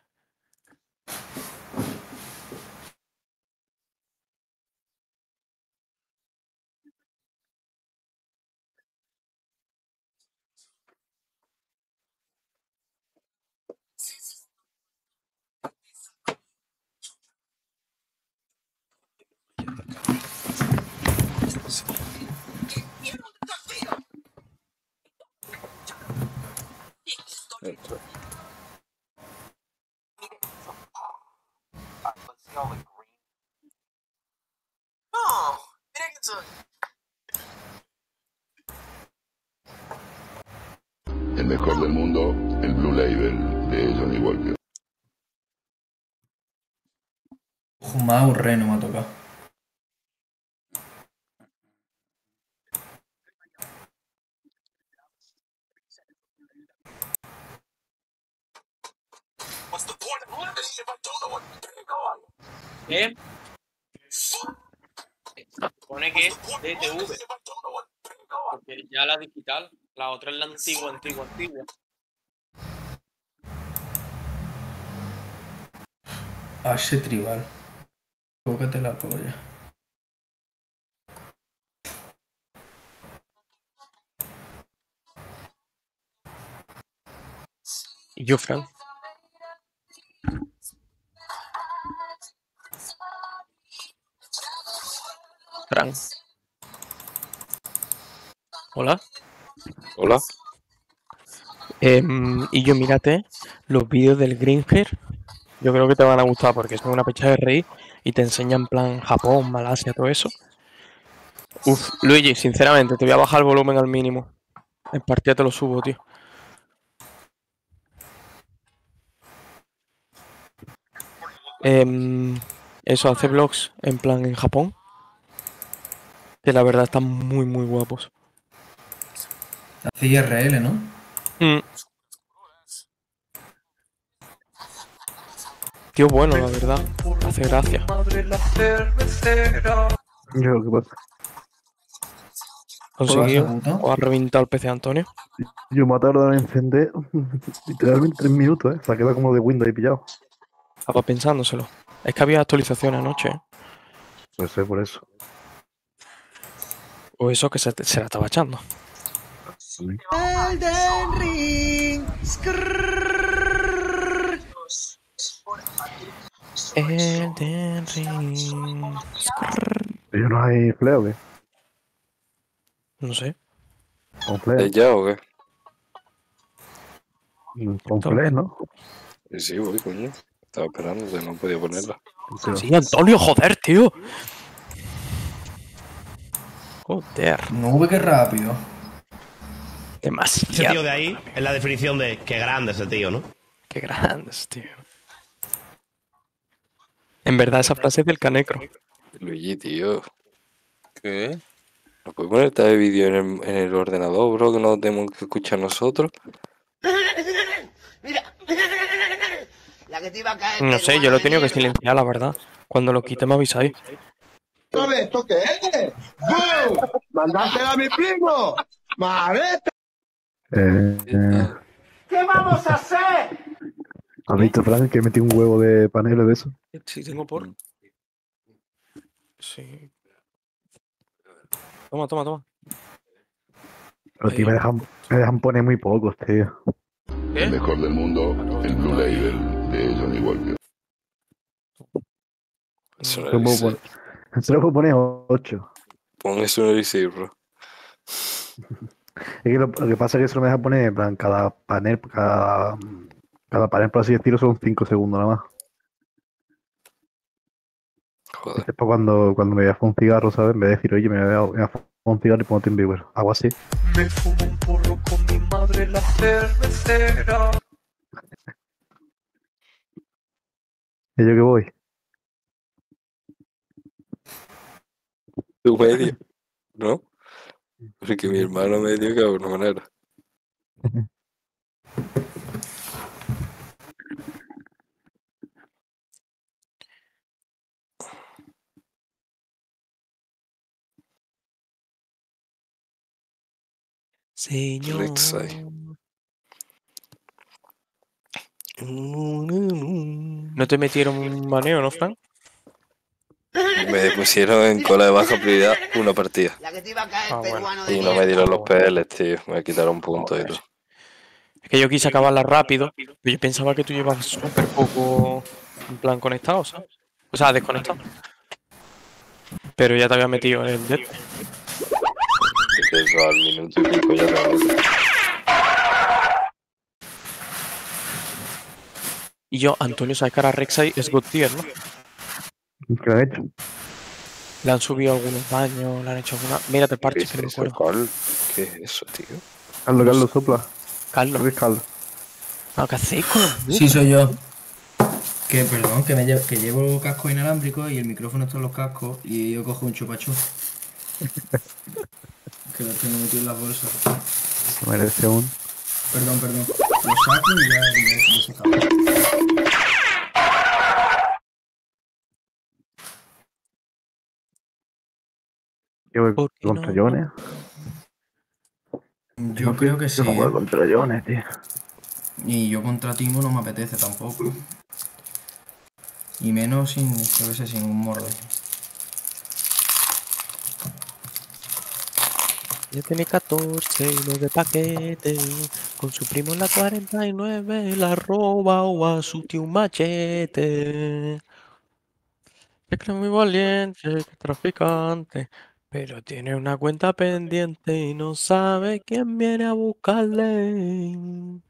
Esto. El mejor del mundo, el Blue Label de Johnny Walker. Jumao Reno me ha tocado. ¿Eh? Pone que es D T V. Porque ya la digital, la otra es la antigua, antigua, antigua. H Tribal. Tócate la polla. Y yo, Fran. Fran. Hola. Hola. Eh, y yo, mírate los vídeos del Gringer. Yo creo que te van a gustar porque son una pecha de reír y te enseñan en plan Japón, Malasia, todo eso. Uf, Luigi, sinceramente, te voy a bajar el volumen al mínimo. En partida te lo subo, tío. Eh, eso, hace vlogs en plan en Japón. Que la verdad están muy, muy guapos. Hace I R L, ¿no? Mm. Tío, bueno, la verdad. Hace gracia. Yo, ¿qué pasa? Conseguido. ¿Qué pasa, puto? O ha reventado el P C Antonio. Yo me ha tardado en encender literalmente tres minutos, ¿eh? Se ha quedado como de Windows ahí pillado. Estaba pensándoselo. Es que había actualizaciones anoche. ¿eh? Pues sé por eso. O eso que se, se la estaba echando. Elden Ring. Skrrr. Elden Ring. ¿Ellos no hay play o qué? No sé. Con play. ¿Es ya o qué? Con play, ¿no? Sí, sí, voy, coño. Estaba esperando, que no podía ponerla. Pero- Sí, Antonio, joder, tío. Joder. No ve que rápido. Ese Demasiado. tío de ahí es la definición de qué grande ese tío, ¿no? Qué grandes, tío. En verdad, esa frase es del Canecro. Luigi, tío. ¿Qué? ¿No puedes poner este vídeo en el, en el ordenador, bro? Que no tenemos que escuchar nosotros. Mira. La que te iba a caer. No sé, yo lo he tenido que silenciar, la verdad. Cuando lo quite me avisáis. ¿Sabes esto qué es? ¡Bum! ¡Mandársela a mi primo! ¡Mareta! Eh, eh, ¿Qué vamos a hacer? ¿Has visto, Frank, que metí un huevo de paneles de eso? Sí, tengo por. Sí. Toma, toma, toma. Pero tío, me dejan, me dejan poner muy pocos, tío. El mejor del mundo, el Blue Label de Johnny Walker. Eso no Solo puedo es poner, solo puedo poner ocho. Pon eso en el I C, bro. Es que lo, lo que pasa es que solo me deja poner, en plan, cada panel, cada, cada panel, por así decirlo, son cinco segundos nada más. Joder. Después cuando, cuando me voy a fumar un cigarro, ¿sabes? En vez de decir, oye, me voy a, voy a fumar un cigarro y pongo TeamViewer. Hago así. Me fumo un porro con mi madre la cervecera. ¿Y yo qué voy? Tu medio, ¿no? Porque mi hermano me dio que de alguna manera. Señor. Rek'Sai. ¿No te metieron un maneo, no, Frank? Me pusieron en cola de baja prioridad una partida. La que te iba a caer Ah, bueno. peruano de Y no mierda. me dieron los P Ls, tío. Me quitaron puntos y todo. Es que yo quise acabarla rápido, pero yo pensaba que tú llevabas súper poco en plan conectado, ¿sabes? O sea, desconectado. Pero ya te había metido en el dead. Es que eso al minuto y pico ya te lo meto. Y yo, Antonio, sabes que ahora Rek'Sai es God tier, ¿no? ¿Qué han hecho? Le han subido algunos daños, le han hecho alguna... Mírate el ¿Qué parche, es que no me eso, acuerdo. Carl? ¿Qué es eso, tío? Carlos, Carlos, sopla. Carlos. Creo que es Carlos. Ah, ¿qué hacéis con los micros? Sí, soy yo. Que, perdón, que, me lle- que llevo casco inalámbrico y el micrófono está en los cascos y yo cojo un chupachú. Que lo tengo metido en las bolsas. Se merece un. Perdón, perdón. Lo saco y ya, y ya, ya se acaba. Yo voy ¿Por qué contra no? Jones. Yo creo que sí, Yo voy ¿eh? contra Jones, tío. Y yo contra Timo no me apetece tampoco. Y menos sin, yo qué sé, sin un mordo. Ya tiene catorce y nueve paquetes. Con su primo en la cuarenta y nueve la roba o a su tío un machete. Es que es muy valiente, que es traficante. Pero tiene una cuenta pendiente y no sabe quién viene a buscarle.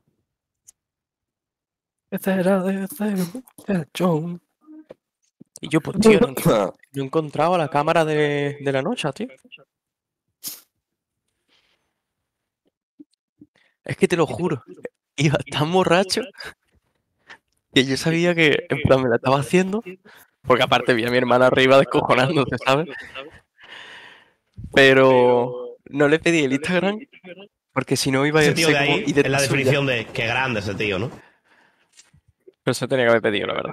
Esta era de ser muchachón. Y yo, pues tío, no, enco- no encontraba la cámara de, de la noche, tío. Es que te lo juro, iba tan borracho que yo sabía que en plan me la estaba haciendo, porque aparte vi a mi hermana arriba descojonándose, ¿sabes? Pero no le pedí el Instagram Porque si no iba a Ese ser tío de como ahí idea es la suya. definición de qué grande ese tío, ¿no? Pero se tenía que haber pedido, la verdad.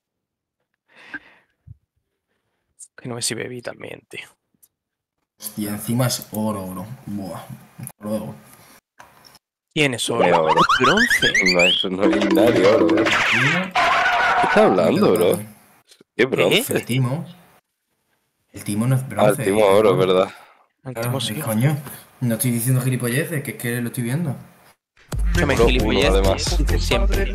Que no sé si bebí también, tío. Y encima es oro, bro. Buah. Luego. ¿Quién es oro? ¿Qué oro? Bronce. No hay, no hay nadie oro, bro. ¿Qué estás hablando, bro? ¿Qué bronce? El timo. El timo no es Ah, el bronce. timo oro, ¿verdad? El Claro, timo sí. ¿qué coño? No estoy diciendo gilipolleces, que es que lo estoy viendo. Escúchame, Oro gilipollez, uno, además. dice siempre.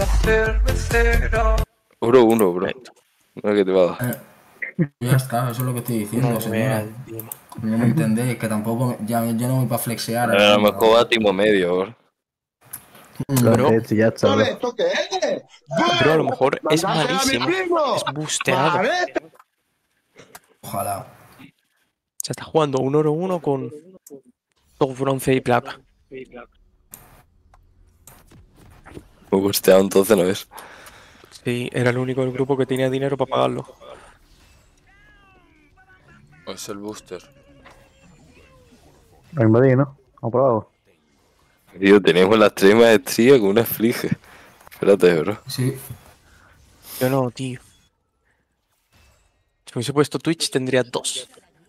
Oro uno, bro. No, que te va a dar. Eh, ya está, eso es lo que estoy diciendo, No señora. vea el timo. No me entendéis, que tampoco. Ya, yo no voy para flexear. A lo mejor va timo medio, bro. Bro, Entonces, si ya está, bro. ¿Sabes esto qué es? bro, a lo mejor es Mandásela a mi malísimo. primo. Es busteado. O Mareta. Ojalá. sea, está jugando un oro uno con dos bronce y plata. Me gusteado entonces, ¿no es? Sí, era el único del grupo que tenía dinero para pagarlo. O es el booster. Lo invadí, ¿no? Vamos por abajo. Tío, tenemos las tres maestrías con una flige. Espérate, bro. Sí. Yo no, tío. Si hubiese puesto Twitch tendría dos.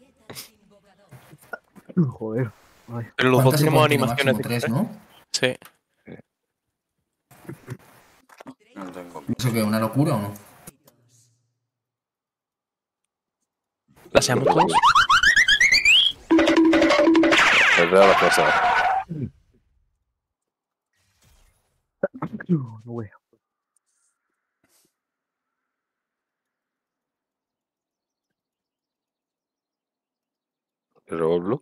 Joder. Ay. Pero los dos ¿Cuántas se tenemos pueden tener? animaciones Máximo tres, de ¿no? Sí. No tengo. ¿Eso qué? ¿Una locura o no? ¿La seamos todos? Es rara la cosa. No, no veo. ¿El Roblox?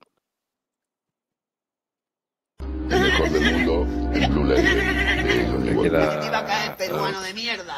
El mejor del mundo, el Blue Label de Johnny Que Walker. La que te iba a caer era... peruano de mierda.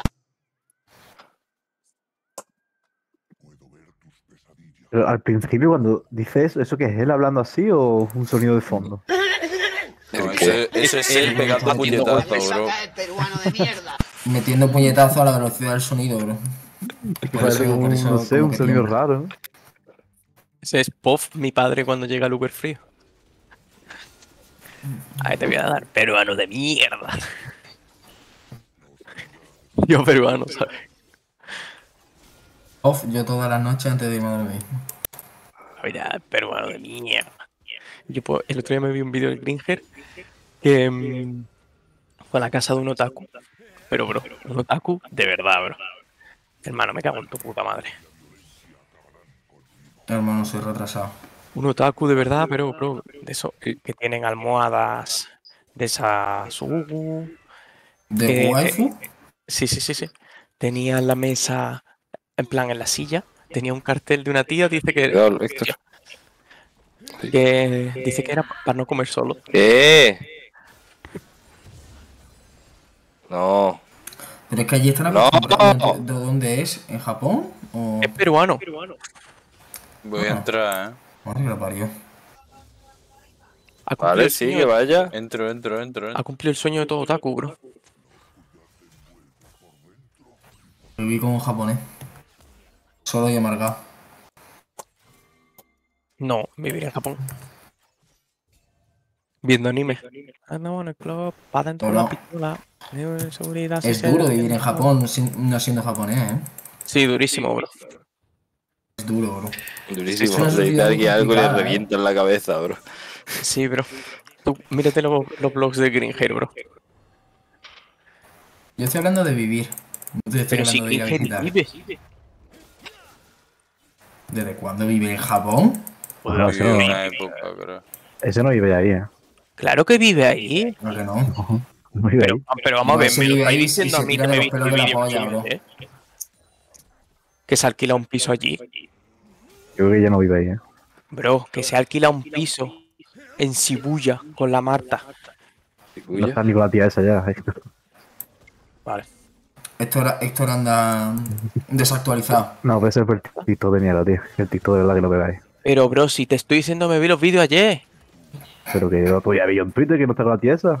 Pero al principio, cuando dice eso, ¿eso qué es? ¿Él hablando así o un sonido de fondo? No, ¿El ese, ese es él pegando La que te iba puñetazo, a bro. caer peruano de mierda. Metiendo puñetazo a la velocidad del sonido, bro. Por Parece eso- como, por eso no sé, como un que sonido tiembla. raro, ¿no? Ese es Puff, mi padre, cuando llega al Uber frío. Ahí te voy a dar peruano de mierda. Yo peruano, ¿sabes? Off, yo todas las noches antes de irme a dormir. Mira, peruano de mierda. Yo po- el otro día me vi un vídeo del Gringer que mm, fue a la casa de un otaku. Pero, bro, un otaku de verdad, bro. Hermano, me cago en tu puta madre. Hermano, soy retrasado. Un otaku de verdad, pero, bro, de eso, que que tienen almohadas de esa Sugu. ¿De Eh, waifu? Sí, sí, sí, sí. Tenía en la mesa, en plan, en la silla, tenía un cartel de una tía, dice que, Cuidado, Héctor. que dice que era para no comer solo. ¿Qué? No. Pero es que allí están No. acostumbrados. ¿De, de dónde es? ¿En Japón? ¿O...? Es peruano. Voy a Ah. entrar, eh. Madre que lo parió. Ha cumplido Vale, el sí, sueño- que vaya. Entro, entro, entro. Ha entro. cumplido el sueño de todo otaku, bro. Viví como un japonés. Solo y amargado. No, vivir en Japón. Viendo anime. Andamos en el club, para dentro de No, la no. pistola. de seguridad, si Es se- duro vivir en Japón sin- no siendo japonés, ¿eh? Sí, durísimo, bro. Es duro, bro. Durísimo. Es una Necesitar sociedad que algo le complicada, ¿eh? revienta en la cabeza, bro. Sí, bro. Tú, mírate los, los blogs de Gringer, bro. Yo estoy hablando de vivir. No te estoy Pero si hablando de ir a Gringer visitar. vive. ¿Desde cuándo vive en Japón? No, Viví ese no, una época, creo. ese no vive ahí, ¿eh? Claro que vive ahí. Claro que no. No vive Pero, ahí. pero vamos a No, ver, ese me lo vive estáis ahí y diciendo a se mí tira que de me he los visto pelos el de la vídeo polla, que bro. subiste, ¿eh? Que se alquila un piso allí. Yo creo que ya no vive ahí, ¿eh? Bro, que se alquila un piso en Shibuya con la Marta. No está ni con la tía esa ya. ¿eh? Vale. Héctor, Héctor anda desactualizado. No, puede ser por el TikTok de mierda, tío. El TikTok de verdad que lo pegáis. Pero, bro, si te estoy diciendo me vi los vídeos ayer. Pero que yo ya vi en Twitter que no está con la tía esa.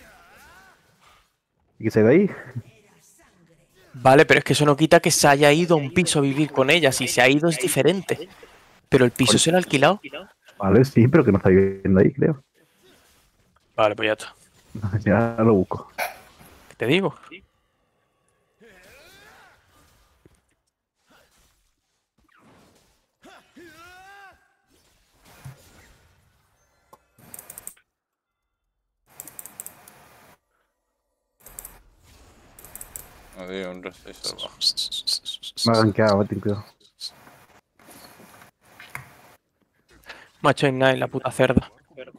¿Y que se ve ahí? Vale, pero es que eso no quita que se haya ido a un piso a vivir con ella. Si se ha ido es diferente. Pero el piso se lo ha alquilado. Vale, sí, pero que no está viviendo ahí, creo. Vale, pues ya está. Ya lo busco. ¿Qué te digo? Adiós, un resto y salva. Me ha gankeado, ten cuidado. Macho Ignite, la puta cerda.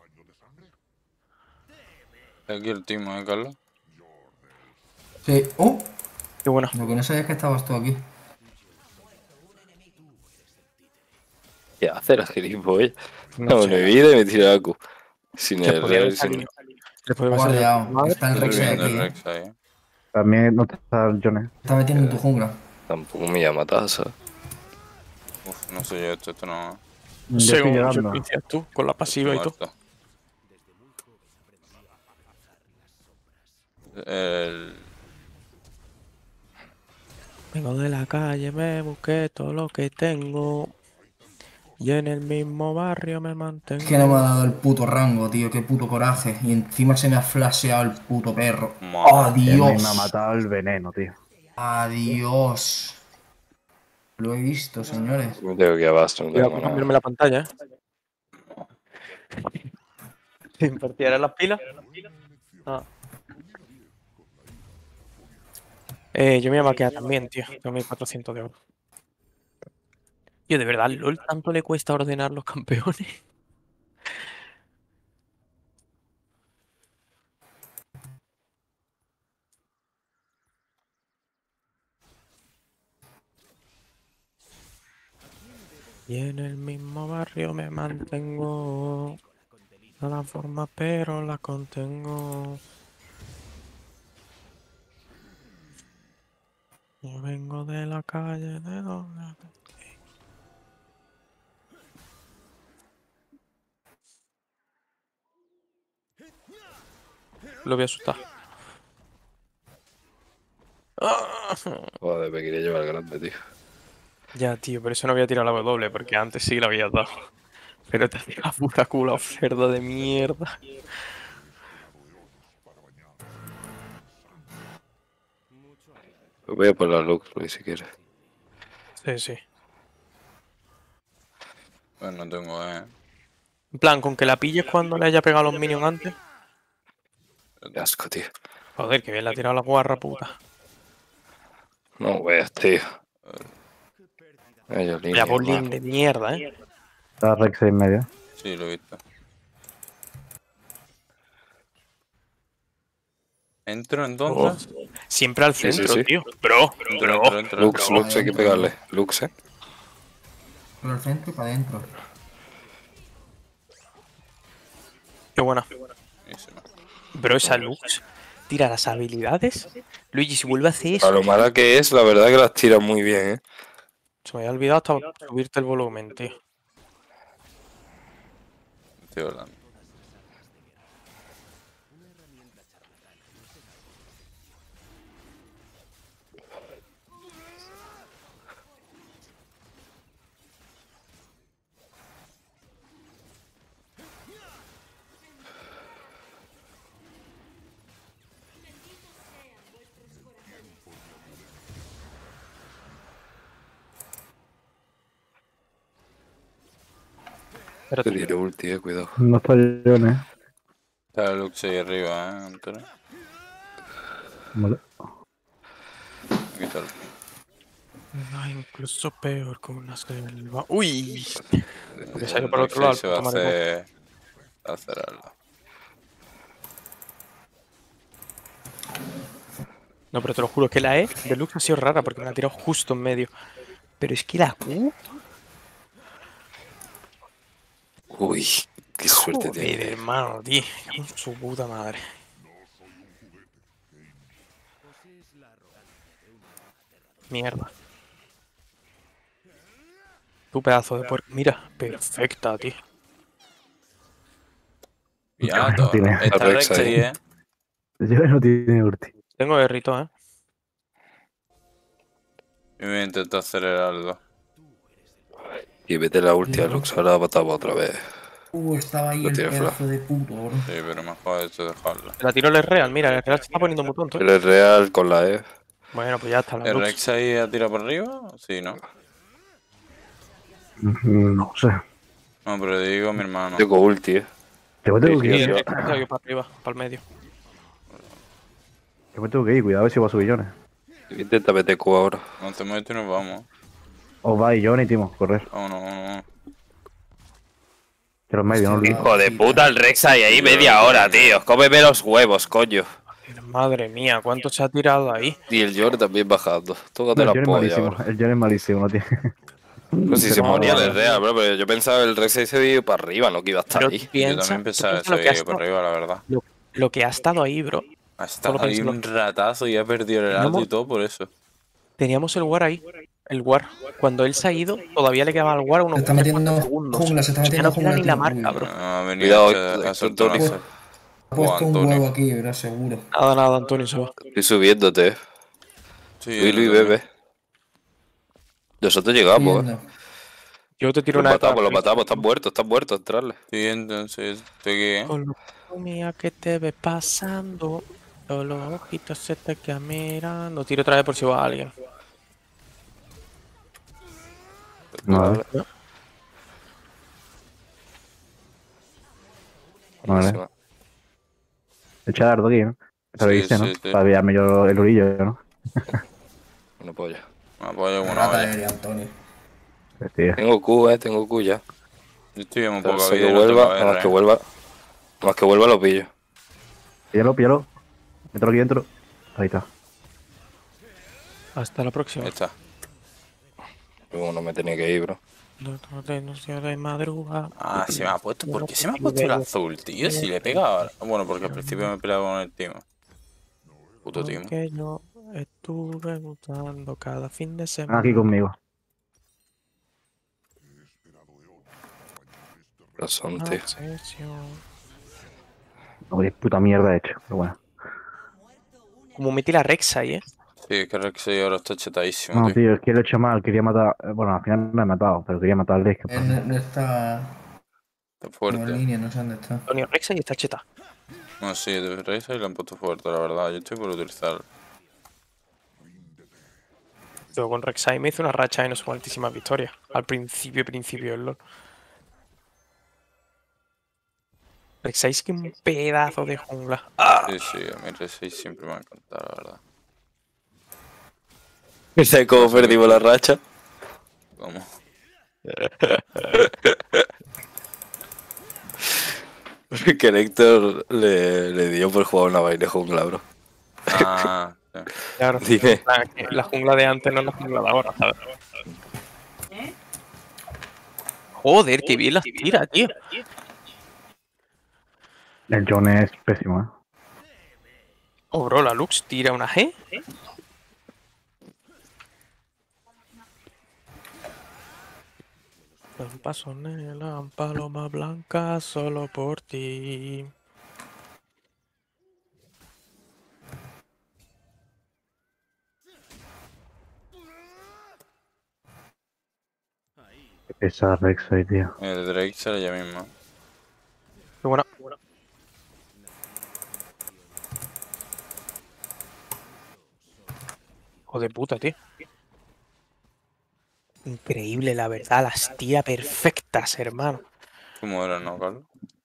Aquí el team, ¿eh, Carlos? Sí. ¡Oh! Qué bueno. Lo que no sabía es que estabas tú aquí. ¿Qué hace la gilipollas? No No, sé. me vida y me tira Aku. Sin Se el podía haber rey, sin... salido. Se podía haber salido. Guardeado. Madre. Está el Estoy Rex viendo aquí, el eh. Rex ahí. También no está el Jones. Está metiendo en tu jungla. Tampoco me llama taza. Uf, no sé yo esto, esto no. Ya estoy Según mucho llegando. que decías tú, con la pasiva y todo. Muerto. El... Vengo de la calle, me busqué todo lo que tengo. Y en el mismo barrio me mantengo. Es que no me ha dado el puto rango, tío. Qué puto coraje. Y encima se me ha flasheado el puto perro. Madre. Y a mí me ha ¡Adiós! matado el veneno, tío. ¡Adiós! Lo he visto, señores. Me tengo que abasto, no Cuidado tengo con cambiarme nada. la pantalla, eh. ¿Te invertirás las pilas? Ah. Eh, yo me voy a maquear también, tío. Tengo mil cuatrocientos de oro. Tío, de verdad, LOL tanto le cuesta ordenar los campeones. Y en el mismo barrio me mantengo. No la forma, pero la contengo. Yo vengo de la calle, de donde. Lo voy a asustar. ¡Ah! Joder, me quería llevar grande, tío. Ya, tío, pero eso no voy a tirar la W, porque antes sí la había dado. Pero te hacía la puta culo cerda de mierda. Voy a por la Lux, Luis, si quieres. Sí, sí. Pues no tengo, eh. En plan, con que la pilles cuando le haya pegado a los minions antes. Qué asco, tío. Joder, que bien le ha tirado la guarra, puta. No veas, tío. Ay, Jolín, La mi bowling hermano. de mierda, eh. Está Rex en medio. Sí, lo he visto. ¿Entro entonces? Oh, siempre al Sí, sí, centro, sí. tío. Bro, Entro, bro. entro, entro. Lux, entro. Lux, hay que pegarle. Lux, eh. Por el centro y para adentro. Qué buena. Buenísimo. Bro, esa Lux tira las habilidades. Luigi, si vuelve a hacer A eso. lo mala que es, la verdad que las tira muy bien, eh. Se me había olvidado hasta subirte el volumen, tío. Estoy hablando. Espérate. Te tiro ulti, eh, cuidado. No está Jones. Está el Lux ahí arriba, eh. Entro. Vale. Aquí está el... Ah, incluso peor con una selva. ¡Uy! Porque se ha ido por el el otro lado. Rex ahí se va a puto maricón. hacer... a hacer algo. No, pero te lo juro que la E de Lux ha sido rara porque me la ha tirado justo en medio. Pero es que la Q. Uy, qué suerte Joder, tiene. hermano, tío. Con su puta madre. Mierda. Tu pedazo de puerco. Mira, perfecta, tío. Ya, No todo. tiene. Está Rex Rex ahí, ahí. eh. Jones no tiene ulti. Tengo berrito, eh. Y me intento hacer algo. Y vete la ulti a Lux, ahora matamos otra vez. Uh, estaba ahí Lo el tiene pedazo de puto, bro. Sí, pero mejor hecho dejarlo. La tiró el Real, mira, el Real se está poniendo muy tonto. ¿eh? El es real con la E. Bueno, pues ya está la ¿El Lux. Rex ahí ha tirado por arriba? Sí, ¿no? Mm, No sé. No, pero digo mi hermano. Tengo ulti, eh. Te tengo Sí, que Y ir. el yo- Rex se ha ido para arriba, para el medio. Te tengo que ir, cuidado a ver si va a subir Jones. Intenta meter Q ahora. No te metes y nos vamos. Os va y Johnny, Timo, correr. Vámonos, vámonos. Que los medios, no olvides. Hijo de puta, el Rex ahí, ahí media hora, tío. Cómeme los huevos, coño. Madre mía, ¿cuánto se ha tirado ahí? Y el Jordan también bajando. Tócate No, el la Johnny es polla, malísimo. bro. El Johnny es malísimo, no tiene. Pues si se Pero no, ponía no, el no. real, bro, pero yo pensaba el Rex ahí se había ido para arriba, no que iba a estar Pero ahí. Yo piensa, también pensaba piensa eso lo que ha ahí por estado, arriba, la verdad. lo, lo que ha estado ahí, bro. Ha estado Solo ahí piénsalo. un ratazo y ha perdido el alto Teníamos- y todo por eso. Teníamos el War ahí. El War. Cuando él se ha ido, todavía le quedaba al War unos Se está tres, metiendo cuatro segundos. jungla, se está Ya metiendo no queda jungla, ni la tío. marca, Uy. bro. Ha venido Cuidado, a, Héctor, a soltar una Antonio. se- Ha puesto un Antonio. huevo aquí, bro, seguro. Nada, nada, Antonio se va. Estoy subiéndote, eh. Sí, Willy, yo bebé. Nosotros llegamos, eh. Siguiendo. Yo te tiro Los una matamos, los detrás. matamos, están muertos, están muertos, entrarle. Sí, entonces estoy aquí, ¿eh? Con lo mía que te ves pasando, todos los ojitos se te quedan mirando. Tiro otra vez por si va alguien. Vale. Vale. Echa dardo aquí, ¿no? Te lo Sí, dice, ¿no? sí, sí. Para pillarme yo el orillo, ¿no? Una polla. Me apoyo como una Rata valla. aérea, Antonio. Pues, tío. Tengo Q, eh, tengo Q ya. Yo estoy en un Hasta poco que vida y no vuelva, tengo nada más R, que ¿eh? vuelva. Nada más que vuelva lo pillo. Píllalo, píllalo. Mételo aquí dentro. Ahí está. Hasta la Ahí próxima. está. Luego no me tenía que ir, bro. No, no te no sea de madruga. Ah, se me ha puesto. ¿Por qué se me ha puesto el azul, tío? Si le pega ahora. Bueno, porque al principio me peleaba con el Timo. Puto Timo. Que yo estuve buscando cada fin de Ven semana. aquí conmigo. Razón, una tío. obsesión. No, qué puta mierda he hecho. Pero bueno. Como metí la Rex ahí, eh. Sí, es que Rex ahí ahora está chetadísimo, No, tío. tío, es que lo he hecho mal. Quería matar. eh, Bueno, al final no he matado, pero quería matarle. ¿Qué Él pasa? no, no está Está no en fuerte. línea, no sé dónde está. Antonio Rex ahí está cheta. No, sí, de Rex ahí lo han puesto fuerte, la verdad. Yo estoy por utilizarlo. Yo con Rek'Sai me hice una racha de no sé cuantísimas victorias. Al principio, principio del LoL. Rek'Sai es que un pedazo de jungla. ¡Ah! Sí, sí, a mí Rex ahí siempre me ha encantado, la verdad. ¿Sabes cómo perdimos la racha? Vamos. Que el Héctor le, le dio por jugar una vaina jungla, bro. Ah, sí. Claro, Dime. la, que la jungla de antes no es la jungla de ahora, ¿sabes? Joder, que bien las tira, tío. El John es pésimo, ¿eh? Oh, bro, la Lux tira una G. Un paso la paloma blanca solo por ti. Esa Rex ahí, tío. El Drake será ya mismo. Qué buena. Hijo de puta, tío. Increíble, la verdad. Las tira perfectas, hermano. ¿Cómo era, no, Carlos?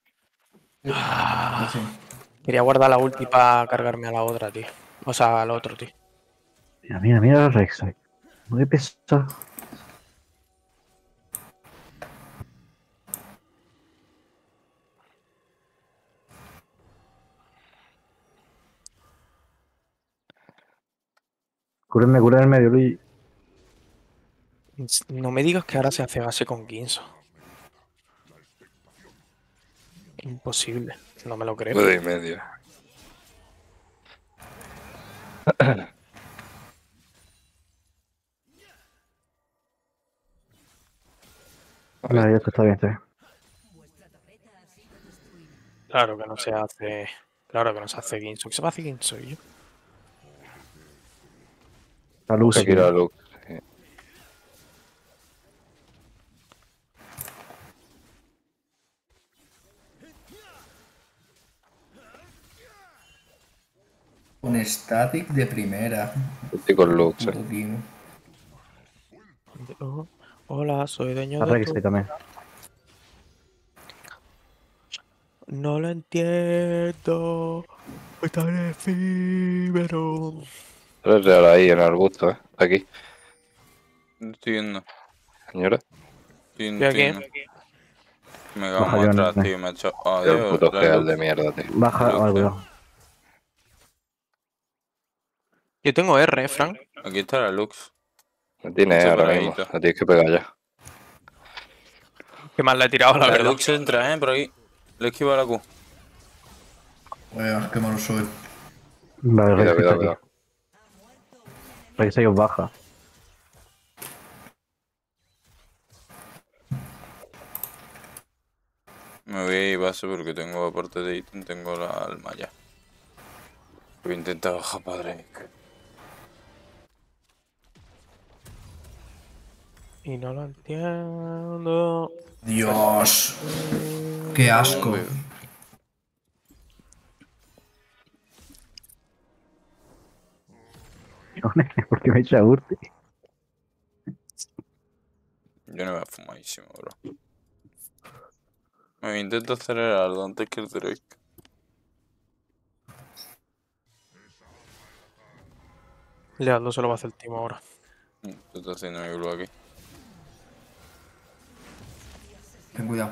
Ah, Sí. quería guardar la ulti para cargarme a la otra, tío. O sea, al otro, tío. Mira, mira, mira la Rex ahí. Muy pesado. Cúreme, cúreme en medio, Luigi. No me digas que ahora se hace base con Ginso. Imposible. No me lo creo. Nueve y medio. Vale, ya está, está bien, está bien. Claro que no se hace. Claro que no se hace Ginso. ¿Qué se va a hacer Ginso? Yo? La luz Se aquí. quiere la luz. Con static de primera. Estoy con Lux, Puto eh. Timo. Oh, hola, soy dueño La de Rex tu... ahí también. No lo entiendo. Fue tan efímero. Pero es real ahí en el arbusto, eh. Aquí, No estoy viendo. señora. Estoy, Estoy aquí, estoy- ¿eh? Me cago Baja más Jones. atrás, tío. Me ha hecho. El Adiós. puto La geal luz. de mierda, tío. Baja, Lux, vale, eh. cuidado. Yo tengo R, ¿eh, Frank? Aquí está la Lux. Me tiene Mucho ahora mismo. paradito. La tienes que pegar ya. Qué mal le he tirado, la La verdad. Lux entra, eh, por ahí. Le esquiva la Q. Vaya, qué malo soy. Vale, Cuidado, Rex está cuidado, aquí. cuidado. Rex ahí os baja. Me voy a ir base porque tengo, aparte de ítem, tengo la alma ya. Voy a intentar bajar padre. Y no lo entiendo. Dios. Qué asco. Hombre, Jones, ¿por qué me echa urte? yo no me voy a fumadísimo, bro. Me intento acelerarlo antes que el Drake. Leandro se lo va a hacer el timo ahora. Mm, ¿Qué está haciendo mi blue aquí? Ten cuidado.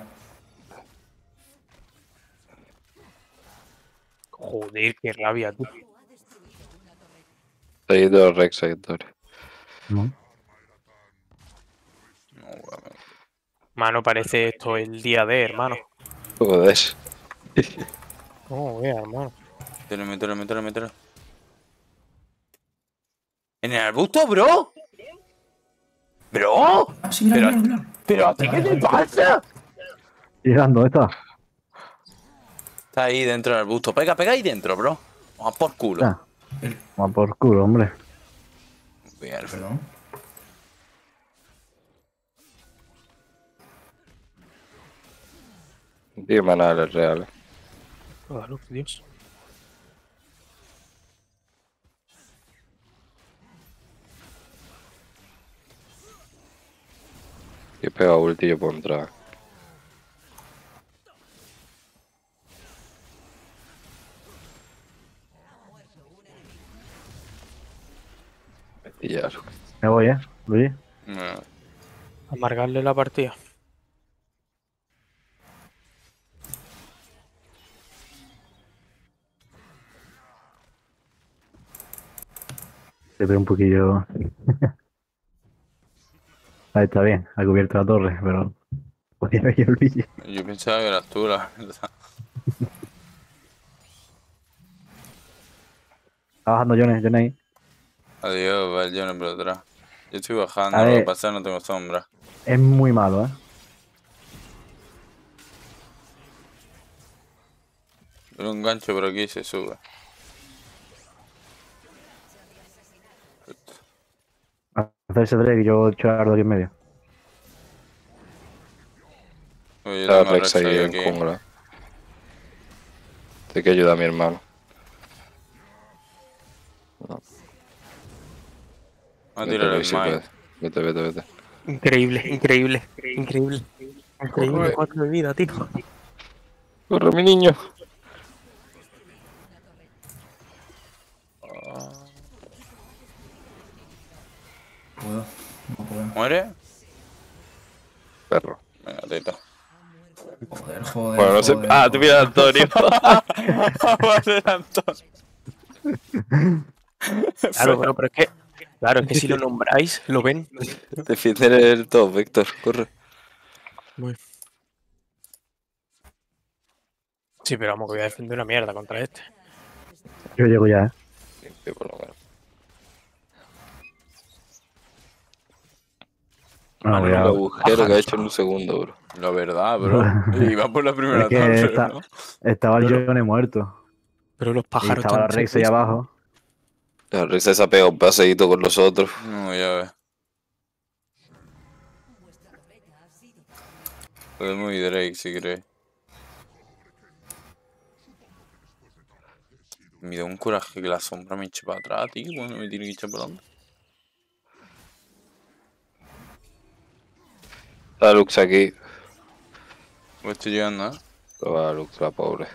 Joder, qué rabia, tú. Hay dos Rex ahí, Tori. No. No, weón. Mano, parece esto el día de, hermano. Joder. Oh, vea, hermano. Métele, métele, métele, métele. ¿En el arbusto, bro? ¿Bro? Ah, sí, mira, Pero- mira, mira. ¿Pero a ti qué te pasa? Llegando, ¿dónde está? Está ahí dentro del arbusto. Pega, pega ahí dentro, bro. Vamos por culo. Ah. Va por culo, hombre. Bien. Perdón. Tiene maná real, eh. Toda luz, Dios. Y he pegado ulti y yo puedo entrar. Y ya. Me voy, ¿eh? Luis. No. Amargarle la partida. Te veo un poquillo. Ahí está bien, ha cubierto la torre, pero. Podía haber ido el bicho. Yo pensaba que eras tú, la verdad. Está bajando Jones, Jones ahí. Adiós, va el Johnny por atrás. Yo estoy bajando, A lo ver. que pasa es que no tengo sombra. Es muy malo, ¿eh? Pero un gancho por aquí y se sube. Hacerse Drake y yo echarlo aquí en medio. Oye, yo Está tengo a Rex Rex ahí ahí en aquí. jungla. Hay que ayudar a mi hermano. Va a Vete, tirar el Luis, si mine. puedes. Vete, vete, vete. Increíble, increíble, increíble. Increíble Corre. cuatro de vida, tío. ¡Corre, mi niño! Puedo. No puedo. ¿Muere? Perro. Venga, teta. Joder, joder. Bueno, no sé. joder, Ah, tú joder. mira a Antonio. Vale, Anton. Claro, pero, pero es que. Claro, es que si lo nombráis, lo ven. Defiende el top, Víctor. Corre. Muy. Sí, pero vamos, que voy a defender una mierda contra este. Yo llego ya, ¿eh? Sí, por lo menos. No, voy El a. agujero que ha hecho en un segundo, bro. La verdad, bro. Y va por la primera Es que torre, está- ¿no? Estaba el Pero- Jones muerto. Pero los Y pájaros estaba la están Rex ahí cerquísimos. abajo. La Rex se ha pegado un paseíto con nosotros. No, ya ves. Podemos ir Drake si queréis. Me da un coraje que la sombra me eche para atrás, tío, cuando me tiene que echar para adelante. Está Lux aquí. Me estoy llegando, ¿eh? Lo va Lux, la pobre.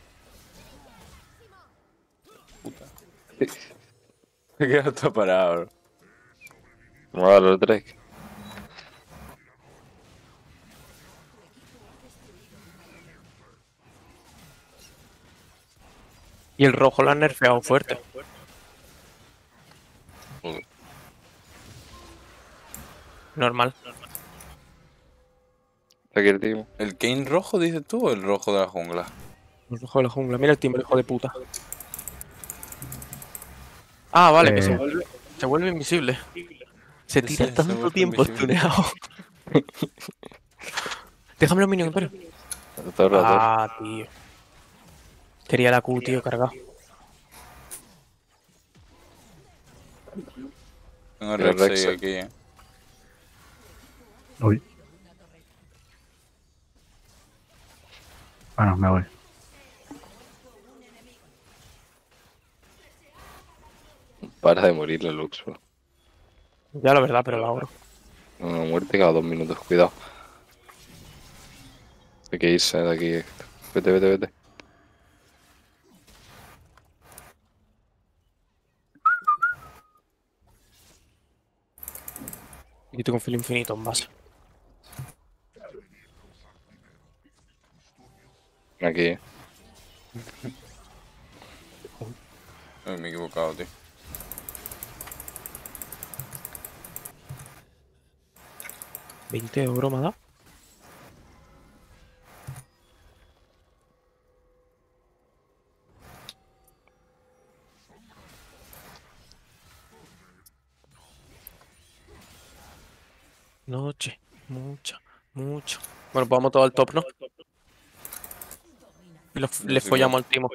Puta. Me he quedado todo parado, bro. Vamos a darle el Drake. Y el rojo lo han nerfeado fuerte. Joder. Normal. Aquí el team. ¿El Kane rojo dices tú o el rojo de la jungla? El rojo de la jungla. Mira el timbre, hijo de puta. Ah, vale, que Eh. se vuelve, se vuelve invisible. Se Sí, tira se tanto vuelve tiempo invisible. stuneado. Déjame los minions, Imperio. Todo el rato. Ah, tío. Quería la Q, tío, cargado. Tengo El Rek'Sai Rek'Sai. aquí, eh. Uy. Bueno, me voy. Para de morir la Lux, bro. Ya la verdad, pero la ahorro. Una muerte cada dos minutos, cuidado. Hay que irse de aquí. Vete, vete, vete. Yo tengo un filo infinito en base. Aquí. Ay, me he equivocado, tío. veinte euros me ha dado. Noche, mucho, mucho. Bueno, pues vamos todo al top, ¿no? Y lo- Yo le sí follamos al timo.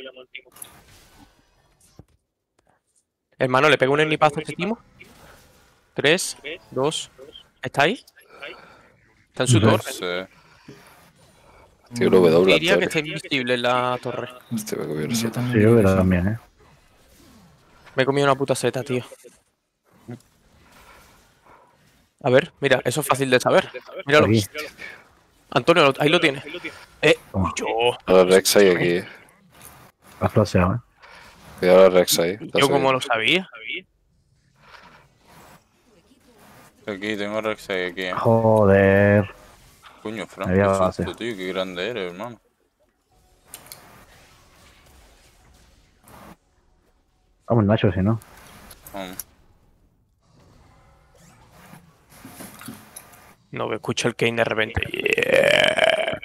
Hermano, le pego un ennipazo a este timo. Tres, dos. ¿Está ahí? Está en su No torre. sé. Tío, lo W Diría que la está invisible en la torre. Este va a comer Yo eso. también Sí, yo digo que creo sí. también, ¿eh? Me he comido una puta seta, tío. A ver, mira, eso es fácil de saber. Míralo. Aquí. Antonio, lo- ahí lo tienes. Eh, Toma. yo. La Rek'Sai aquí. Has flasheado, ¿eh? Cuidado la Rek'Sai. Está Yo como subiendo. lo sabía. Aquí tengo Rek'Sai aquí, eh. Joder. Coño, Frank, Me había qué base. susto, tío. Qué grande eres, hermano. Vamos, Nacho, si no. Vamos. No, me escucho el Kane de repente. Yeah.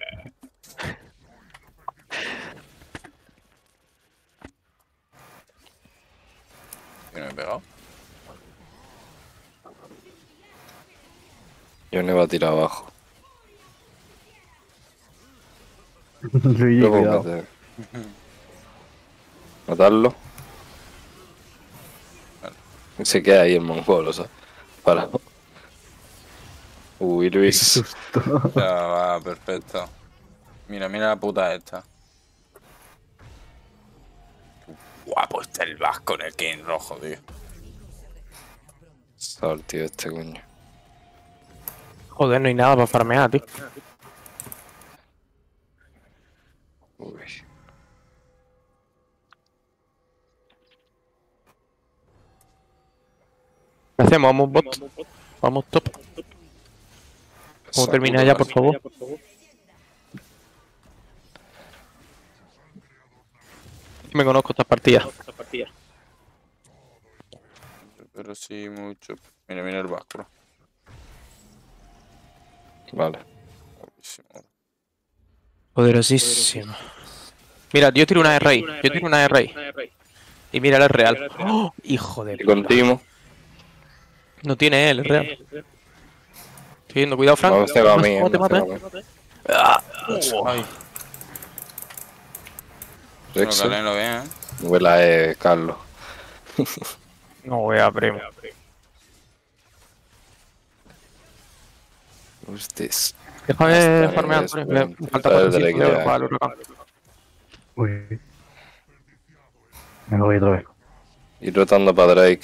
¿Qué no me he pegado? Yo me iba a tirar abajo. Luigi, Luego cuidado. meter. Matarlo. Se queda ahí el mongol, ¿sabes? Para. Uy, Qué Luis. susto. Ya va, perfecto. Mira, mira la puta esta. Guapo está el vasco con el Kane rojo, tío. Está el tío este, coño. Joder, no hay nada para farmear, tío. Uy. ¿Qué hacemos? ¿Vamos bot? ¿Vamos top? ¿Cómo Esa termina puta ya, por madre. favor? Me conozco estas partidas. Pero sí, mucho. Mira, mira el vasco. Vale. Guapísimo. Poderosísimo. Mira, yo tiro una de rey. Yo tiro una de rey. Y mira, él es real. ¡Oh! Hijo de Y puta. con Timo. No tiene él, es real. Estoy viendo, cuidado, Frank. No me ceba a mí, ¿Cómo eh, te me mata, ceba a eh? mí. Ah, Ay, no, Rek'Sai. Kalen lo ve, eh. Vuela, eh, Carlos. No voy a primo. Ustedes. Déjame Hasta farmear, después. Antonio. Me falta Dale, cuatrocientos dale, euros ya. para el huracán. Uy. Me voy otra vez. Y rotando para Drake.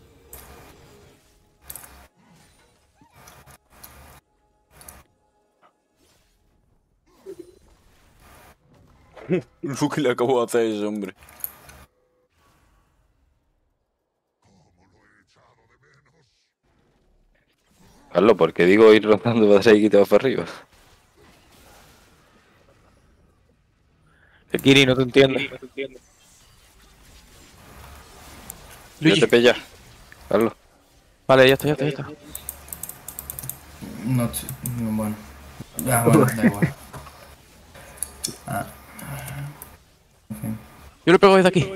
Lo que le acabo de hacer a ese hombre. Carlos, ¿por qué digo ir rotando para Drake y te vas para arriba? El Kiri no te entiende. Yo Luigi. te pilla. Carlos. Vale, ya está, ya está, ya está. No, ch- no, bueno. Ya, bueno, da igual. Ah. En fin. Yo lo pego desde aquí.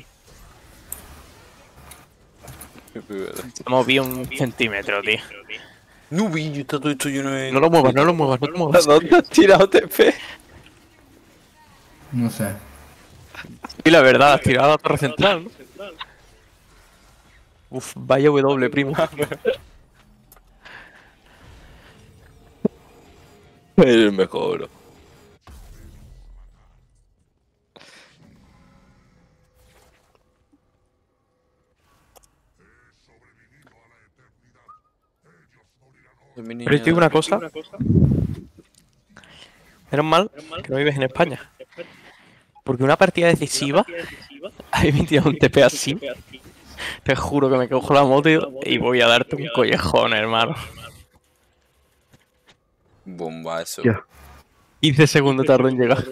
Hemos visto un centímetro, tío. No vi, está todo esto lleno de... No lo muevas, no lo muevas, no te muevas. ¿Dónde has tirado T P? No sé. Y la verdad, has tirado a la torre central, ¿no? Uf, vaya W, primo. El mejor, bro. Pero te digo una cosa. Menos mal que no vives en España. Porque una partida decisiva, ahí me tiras un T P así. Te juro que me cojo la moto y voy a darte un collejón, hermano. Bomba eso. Ya. quince segundos tardó en llegar.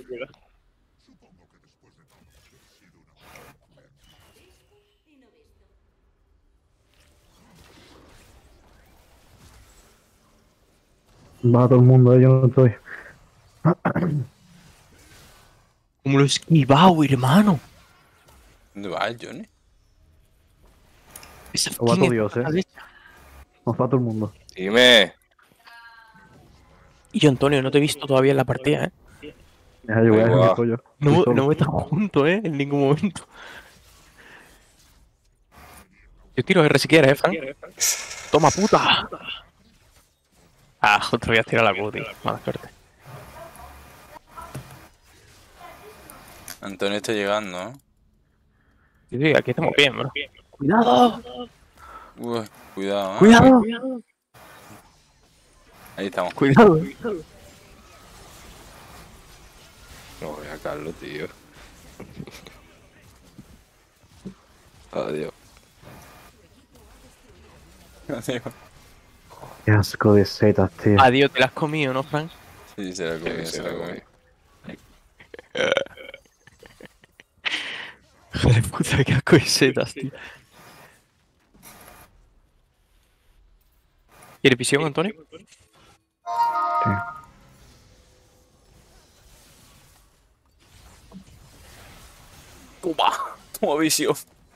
Va todo el mundo, eh, yo no estoy. ¿Cómo lo he esquivado, hermano? ¿Dónde vas, Johnny? Esa Lo va fucking todo Dios, eh. derecha. Nos va todo el mundo. Dime. Y yo, Antonio, no te he visto todavía en la partida, ¿eh? Deja, yo voy a Ahí dejar va. mi pollo. No, Estoy solo. no estamos juntos, ¿eh? En ningún momento. Yo tiro R si quieres, ¿eh, Frank? ¡Toma, puta! Ah, justo voy a tirar la Q, tío. Mala suerte. Antonio está llegando, ¿eh? Sí, sí, aquí estamos bien, bro. ¡Cuidado! Uy, cuidado, ¿eh? ¡Cuidado! Ahí estamos. ¡Cuidado! No voy a Carlos, tío. Adiós. Qué asco de setas, tío. Adiós, te la has comido, ¿no, Frank? Sí, se la comí, Sí, se se la la comí. comí. Joder, puta, qué asco de setas, tío. ¿Quieres visión, Antonio? Sí. Toma, toma visión.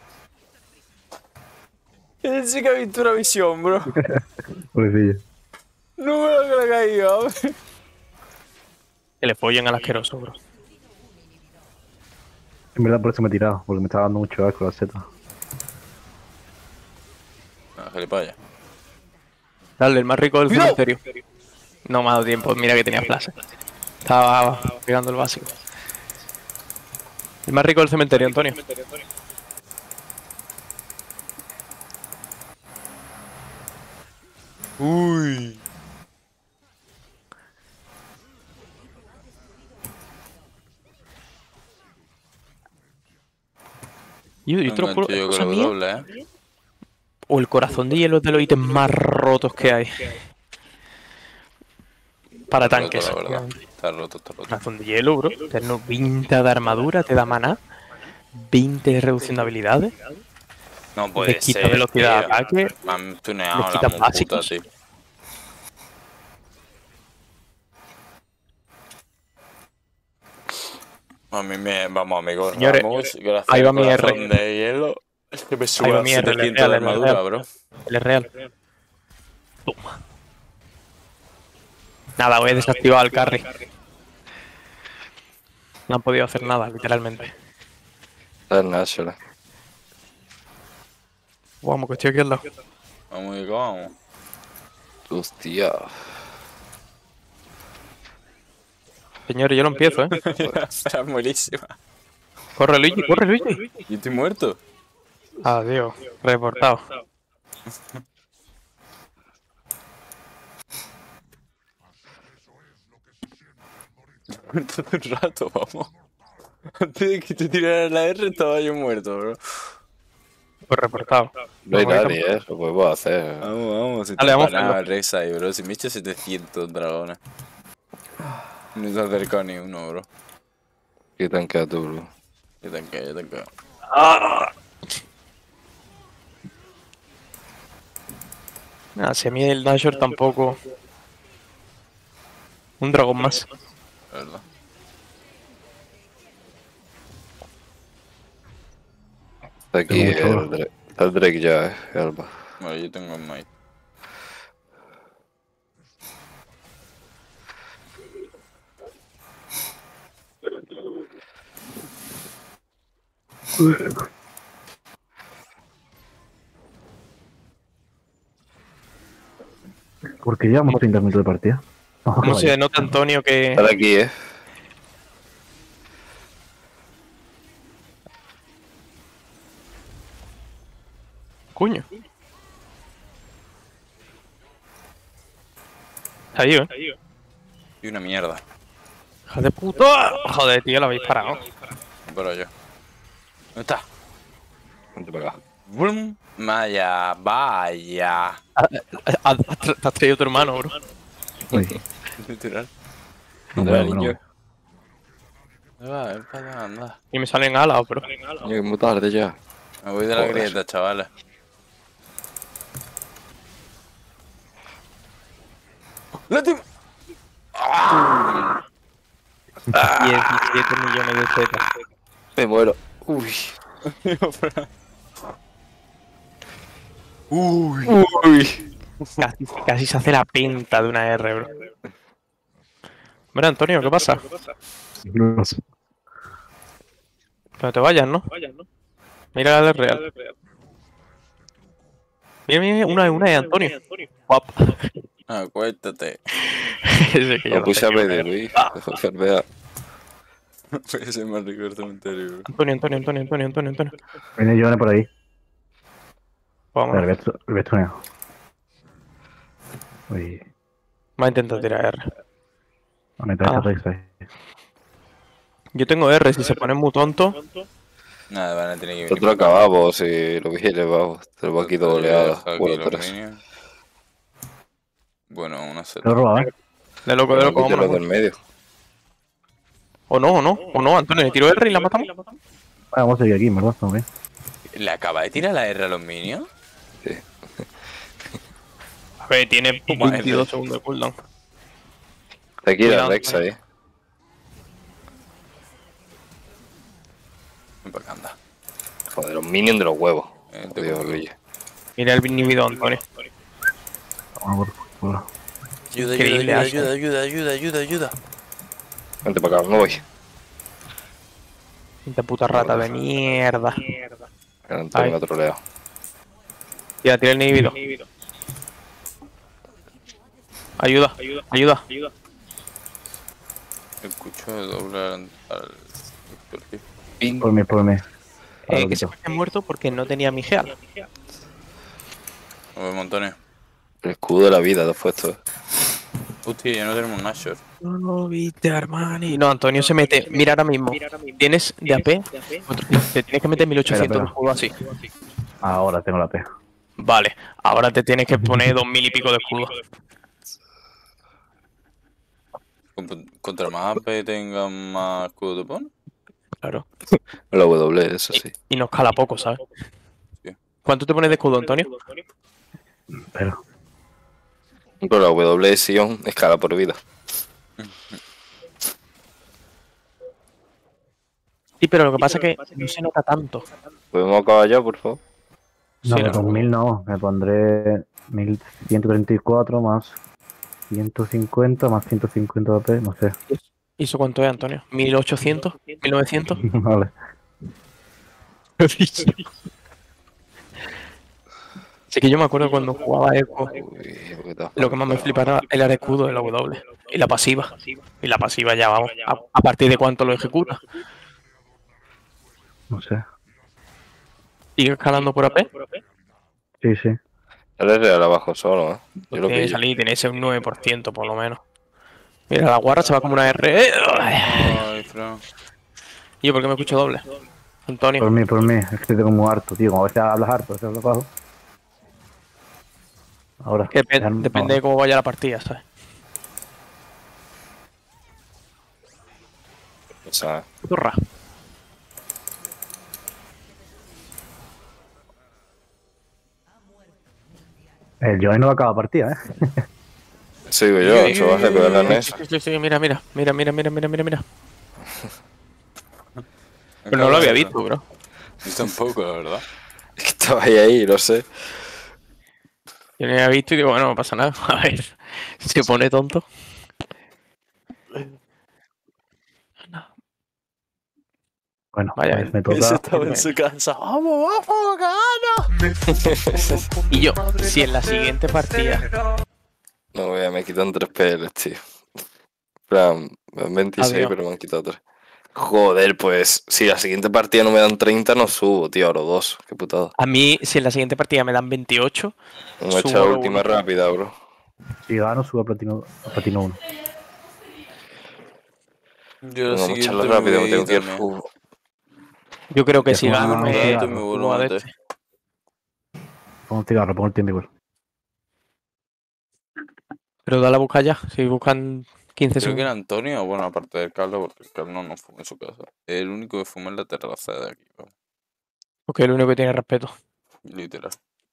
Él sí que ha visto una visión, bro. Pobrecillo. No me lo que le ha caído, a ver. Que le follen al asqueroso, bro. En verdad por eso me he tirado, porque me estaba dando mucho asco la seta. Ah, gilipollas. Dale, el más rico del ¡Cuidado! cementerio. No me ha dado tiempo, mira que tenía flash. Estaba pegando el básico. El más rico del cementerio, Antonio. Uy. Yo, yo te lo juro, Engancho yo cosa con el mía, doble, ¿eh? o el corazón de hielo es de los ítems más rotos que hay. Para Está tanques. roto, la verdad. efectivamente. Está roto, está roto. Corazón de hielo, bro. Te da veinte de armadura, te da maná. veinte de reducción de habilidades. No puede Les quita ser, velocidad de tío. ataque. Me han tuneado Les la quita muy puta, básicos. tío. A mí me... Vamos, amigos, Señores, vamos. Gracias ahí va al mi R. corazón de hielo. Es que me Ahí sube va a mi R, el setecientos de real, el armadura, real. bro. El es real. Toma. Nada, voy a desactivar el carry. No han podido hacer nada, literalmente. Está en National. Vamos, que estoy aquí al lado. Vamos, que vamos. Hostia. Señores, yo lo empiezo, ¿eh? Será buenísima. Corre, Luigi, corre, Luigi. Yo estoy muerto. Adiós, reportado. Muerto todo el rato, vamos. Antes de que te tirara la R estaba yo muerto, bro. Pues reportado. No hay Vamos, nadie, eh. Lo podemos hacer. Vamos, vamos. Si Dale, te vamos a paraba hacerlo. el Rex ahí, bro. Si me he hecho setecientos dragones. No se ha acercado ni uno, bro. ¿Qué tanquea tú, bro? Yo tanqueo, yo tanqueo. Nada, si a mí el Nashor tampoco. Un dragón más. La verdad. Está aquí Tengo mucho el oro. Drake. Está el Drake ya, eh, Alba. Vale, yo tengo el Might. Porque llevamos treinta minutos de partida. Vamos a ¿Cómo se caballo. nota, Antonio, que. Está de aquí, eh. Coño. Ahí, eh. Y una mierda. ¡Hija de puta! Joder, tío, lo habéis parado. Pero yo. ¿Dónde está? Vente para acá. Brum. Vaya, vaya. Ah, ah, ah, Te has traído tu hermano, bro. Uy, Literal. no, Literal, no, no. niño. ¿Dónde va? Ven para allá, anda. Y me salen alas, bro. Coño, que es muy tarde ya. Me voy de la Joder. grieta, chavales. ¡La tim- diecisiete millones de zetas. Me muero. Uy. Uy. Uy. Casi, casi se hace la pinta de una R, bro. Bueno, Antonio, ¿qué pasa? No sé. Que no te vayas, ¿no? Mira la de real. Mira, mira, mira, una de una de Antonio. Guapa. Acuéstate. Ese que yo Lo no puse sé a qué pedir, ver. Luis. Enfermedad. Voy a ser más rico del cementerio, bro. Antonio, Antonio, Antonio, Antonio, Antonio, Antonio. Viene Johnny por ahí. Vamos. Espera, el vestu- el vestuneo. Uy, Va a intentar tirar R. a meter Ah. esta Rex ahí. Yo tengo R, si se pone muy tonto. Nada, van a tener que venir. Nosotros acabamos, si lo vigiles, vamos. Tenemos aquí dos oleadas. Aquí Bueno, los tres. minions. Bueno, una Te lo seta. robaba, ¿eh? De loco, de Pero loco, quítalo vámonos. del medio. O no, o no, o no, Antonio, le tiro R y la matamos. Ah, vamos a seguir aquí, en ¿verdad? Estamos bien. ¿Le acaba de tirar la R a los minions? A ver, tiene Toma, veintidós R. segundos de cooldown. Está aquí la Cuidado, Rex ahí. Ven para acá, anda. Joder, los minions de los huevos. Eh, te Dios, compro. Luigi. Mira el inhibidor, Antonio. Vamos por por- Ayuda, Increíble, ayuda, Ashe. ayuda, ayuda, ayuda, ayuda, ayuda. Vente para acá, no voy. Esta puta rata de mierda. El Antonio Ay. me ha troleado. Tira, tira el inhibidor. Ayuda, ayuda. Escucho de doblar al... al... Víctor, ¿qué? Por mí, por mí. Eh, Ahora que se quito. me ha muerto porque no tenía mi geal. Nos vemos, Antonio. El escudo de la vida, te has puesto. eh. Hostia, ya no tenemos un Nashor. No, viste, Armani. No, Antonio se mete. Mira ahora mismo. Tienes de A P. otro- Te tienes que meter mil ochocientos de Espera, escudo así. Ahora tengo la P. Vale, ahora te tienes que poner dos mil y pico de escudo. Con- Contra más A P tengan más escudo de pon. Claro. La W, eso sí. Y nos cala poco, ¿sabes? Sí. ¿Cuánto te pones de escudo, Antonio? Pero, Pero la W Sion escala por vida. Sí, pero lo que pasa es que no se nota tanto. ¿Podemos acabar ya, por favor? no, Sí, me ¿no? pongo mil no, me pondré mil ciento treinta y cuatro más ciento cincuenta más ciento cincuenta de A P, no sé. ¿Y eso cuánto es, Antonio? ¿mil ochocientos? ¿mil novecientos? Vale. Sí que yo me acuerdo cuando jugaba Echo, Uy, lo que te has lo que más me faltado. flipaba era el escudo de la W. Y la pasiva. Y la pasiva ya, vamos. ¿A, a partir de cuánto lo ejecuta? No sé. ¿Sigue escalando por A P? Sí, sí. Él es real abajo solo, ¿eh? Yo Pues lo tiene que pillo. salir, tiene que ser un nueve por ciento por lo menos. Mira, la guarra se va como una R. Ay, Fran. ¿Y yo por qué me escucho doble? Antonio. Por mí, por mí. Es que tengo muy harto, tío. Como a veces hablas harto, a veces hablas bajo. Ahora. Que dep- ya no- depende de cómo vaya la partida, ¿sabes? O sea, Turra. El Joey no acaba partida, ¿eh? sigo yo, eso va a ser la mesa. Sí, sí, sí, mira, mira, mira, mira, mira, mira, mira, mira. Pero no lo había visto, bro. Yo tampoco, la verdad. Es que estaba ahí, ahí, no sé. Yo no había visto y digo, bueno, no pasa nada. A ver, se pone tonto. Bueno, Vaya, pues me ese toca. estaba en su casa. ¡Vamos, vamos, gana! Y yo, si en la siguiente partida. No, vea, me quitan tres P Ls, tío. En plan, me dan veintiséis, Adiós. pero me han quitado tres. Joder, pues si la siguiente partida no me dan treinta, no subo, tío, oro dos. Qué putada. A mí, si en la siguiente partida me dan veintiocho, Vamos a echar subo la lo última uno. rápida, bro. Si gano, subo a platino, a platino uno. Yo la Vamos a echarla siguiente rápida, me voy tengo que ir al también. fútbol. Yo creo que Te si pongo gano un me cigarro. me vuelvo subo a a meter. este. Pongo un cigarro, pongo el tiempo igual. Pero dale a buscar ya, si buscan quince Creo que era segundos. Antonio, bueno, aparte de Carlos, porque el Carlos no fuma en su casa. El único que fuma en la terraza de aquí, vamos, Porque es el único que tiene respeto. literal.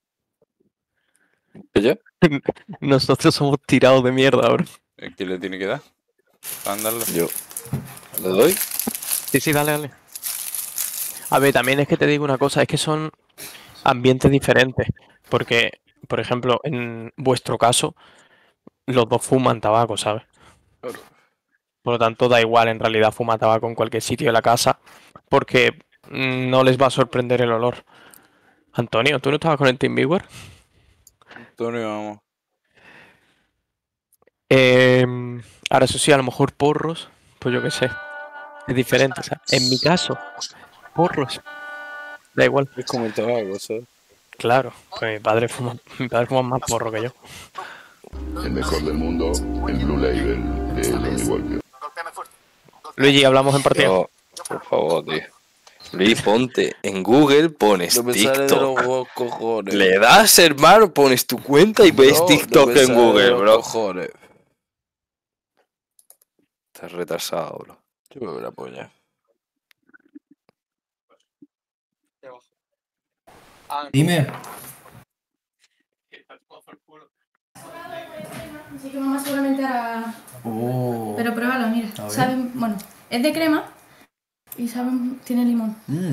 ¿Y yo? Nosotros somos tirados de mierda, bro. ¿El que le tiene que dar? ¿Para darle? Yo. ¿Le doy? Sí, sí, dale, dale. A ver, también es que te digo una cosa, es que son ambientes diferentes. Porque, por ejemplo, en vuestro caso, los dos fuman tabaco, ¿sabes? Claro. Por lo tanto, da igual en realidad fumar tabaco en cualquier sitio de la casa, porque mm, no les va a sorprender el olor. Antonio, ¿tú no estabas con el TeamViewer? Antonio, vamos. Eh, ahora, eso sí, a lo mejor porros, pues yo qué sé, es diferente. O sea, en mi caso, porros, da igual. Es como el tabaco, ¿sabes? Claro, pues mi padre fuma, mi padre fuma más porro que yo. El mejor del mundo, el Blue Label de Johnny Walker. Luigi, hablamos en partida. No, por favor, tío. Luis, ponte en Google, pones No me sale de los TikTok. huevos cojones. Le das, hermano, pones tu cuenta y ves Bro, TikTok no me en sale de Google, los bro. cojones. Estás retrasado, bro. Yo me voy a la polla. Dime. Así que mamá seguramente hará... Oh. Pero pruébalo, mira. A ver. Sabe, bueno, es de crema y sabe, tiene limón. Mm.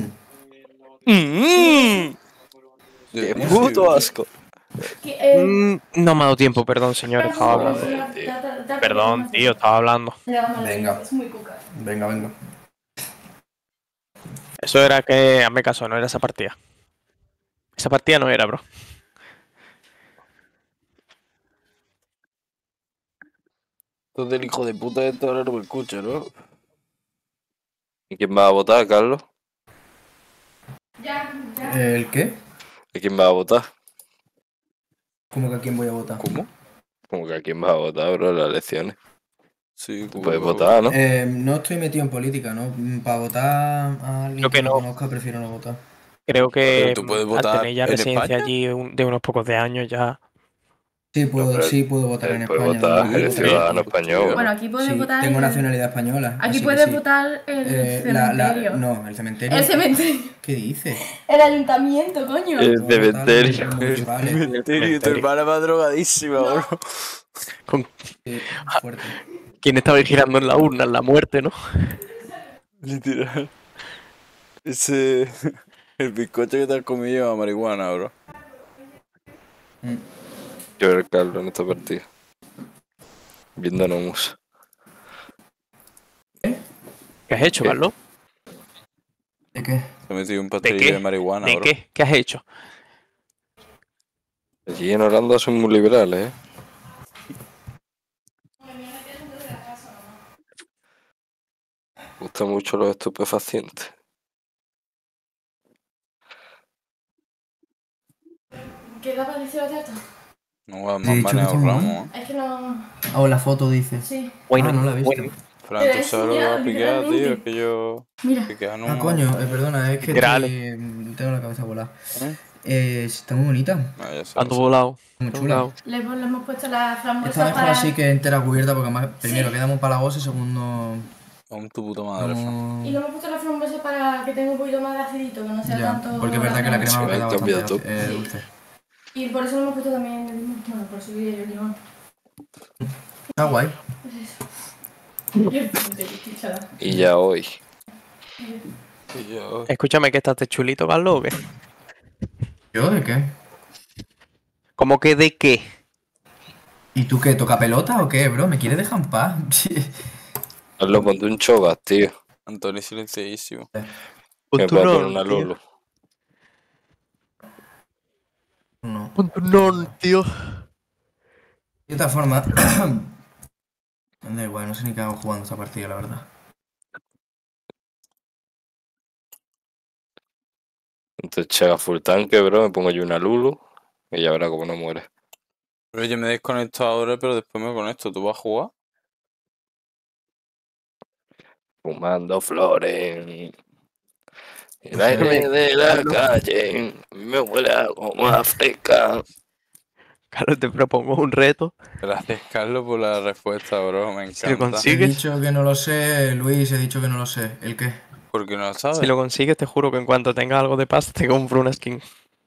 Mm, ¡Qué puto asco! Que, eh, mm, no me ha dado tiempo, perdón, señor, estaba hablando. da- da- da- da- Perdón, tío, estaba hablando. Le damos la Venga. leche, es muy cuca. Venga, venga. Eso era que, hazme caso, no era esa partida. Esa partida no era, bro. Entonces el hijo de puta de esto ahora no me escucha, ¿no? ¿Y quién va a votar, Carlos? Ya, ya. ¿El qué? ¿Y quién va a votar? ¿Cómo que a quién voy a votar? ¿Cómo? Como que a quién va a votar, bro, en las elecciones. Sí, Tú puedes votar, ¿no? Eh, no estoy metido en política, ¿no? Mm, Para votar a alguien Creo que que no no. conozca, prefiero no votar. Creo que Pero tú puedes mm, votar al tener ya en residencia España. allí un- de unos pocos de años ya. Sí, puedo, pero sí puedo votar él en puede España. votar, ¿no? eres Puedo votar. ciudadano español. Bueno, aquí puedes Sí, votar. tengo el- nacionalidad española. Aquí así que puedes sí. votar el Eh, la- la- cementerio. no, el cementerio. El cementerio. ¿Qué dices? El ayuntamiento, coño. El Puedo votar en cementerio. los municipales. Cementerio, tu hermana va drogadísima, bro. Con... Sí, fuerte. ¿Quién estaba girando en la urna? En la muerte, ¿no? Literal. Ese. El bizcocho que te has comido lleva marihuana, bro. Mm. Yo era el Carlos en esta partida. Viendo Nomus. ¿Qué has hecho, ¿Qué? Carlos? ¿De qué? Se ha metido un ¿De pastelillo qué? de marihuana, ¿De bro. qué? ¿Qué has hecho? Allí en Holanda son muy liberales, ¿eh? Me gustan mucho los estupefacientes. ¿Qué le ha parecido la tarta? No vamos Te he a dicho que manejar está muy Ramos. Es que no... Ah, o la foto dice. Sí. Bueno, ah, no la he visto. Fran, Te tú he sabes lo que va a enseñado, piquear, tío. literalmente. Es que yo. Mira. Piquear no. Ah, coño, eh, perdona, es que Literales. estoy... mm, tengo la cabeza volada. ¿Eh? Eh, está muy bonita. Ah, ya sabes. Ando volado. Muy Ando chula. volado. Le, le hemos puesto la Esta frambuesa mejor para... así que entera cubierta porque más, primero queda muy palagosa y segundo... Aún tu puta madre, Fran. No... Y le hemos puesto la frambuesa para que tenga un poquito más de acidito, que no sea Ya, tanto... porque es verdad que la crema Sí, va a quedar ahí cambia bastante todo. eh, Sí. dulce. Y por eso le hemos puesto también el limón. Bueno, por eso quería yo el limón. Está guay. Pues eso. Yo estoy pichada. Y ya hoy. Y yo. Escúchame, que estás de chulito, Carlos, ¿o qué? ¿Yo de qué? ¿Cómo que de qué? ¿Y tú qué? ¿Toca pelota o qué, bro? ¿Me quieres dejar en paz? Hazlo ponte un chogas, tío. Antonio silenciadísimo. Me Pon tu puedo poner non, una tío. Lulu. No. Pon tu non, tío. De otra forma... Da igual, no sé ni qué hago jugando esta partida, la verdad. Entonces chega full tanque, bro. Me pongo yo una Lulu. Y ya verá cómo no muere. Pero yo me desconecto ahora, pero después me conecto. ¿Tú vas a jugar? Fumando flores. El aire de la calle me huele a goma fresca. Carlos, te propongo un reto. Gracias, Carlos, por la respuesta, bro. Me Si lo encanta. He consigues, dicho que no lo sé, Luis, he dicho que no lo sé. ¿El qué? Porque no lo sabes. si lo consigues, te juro que en cuanto tenga algo de paz, te compro una skin.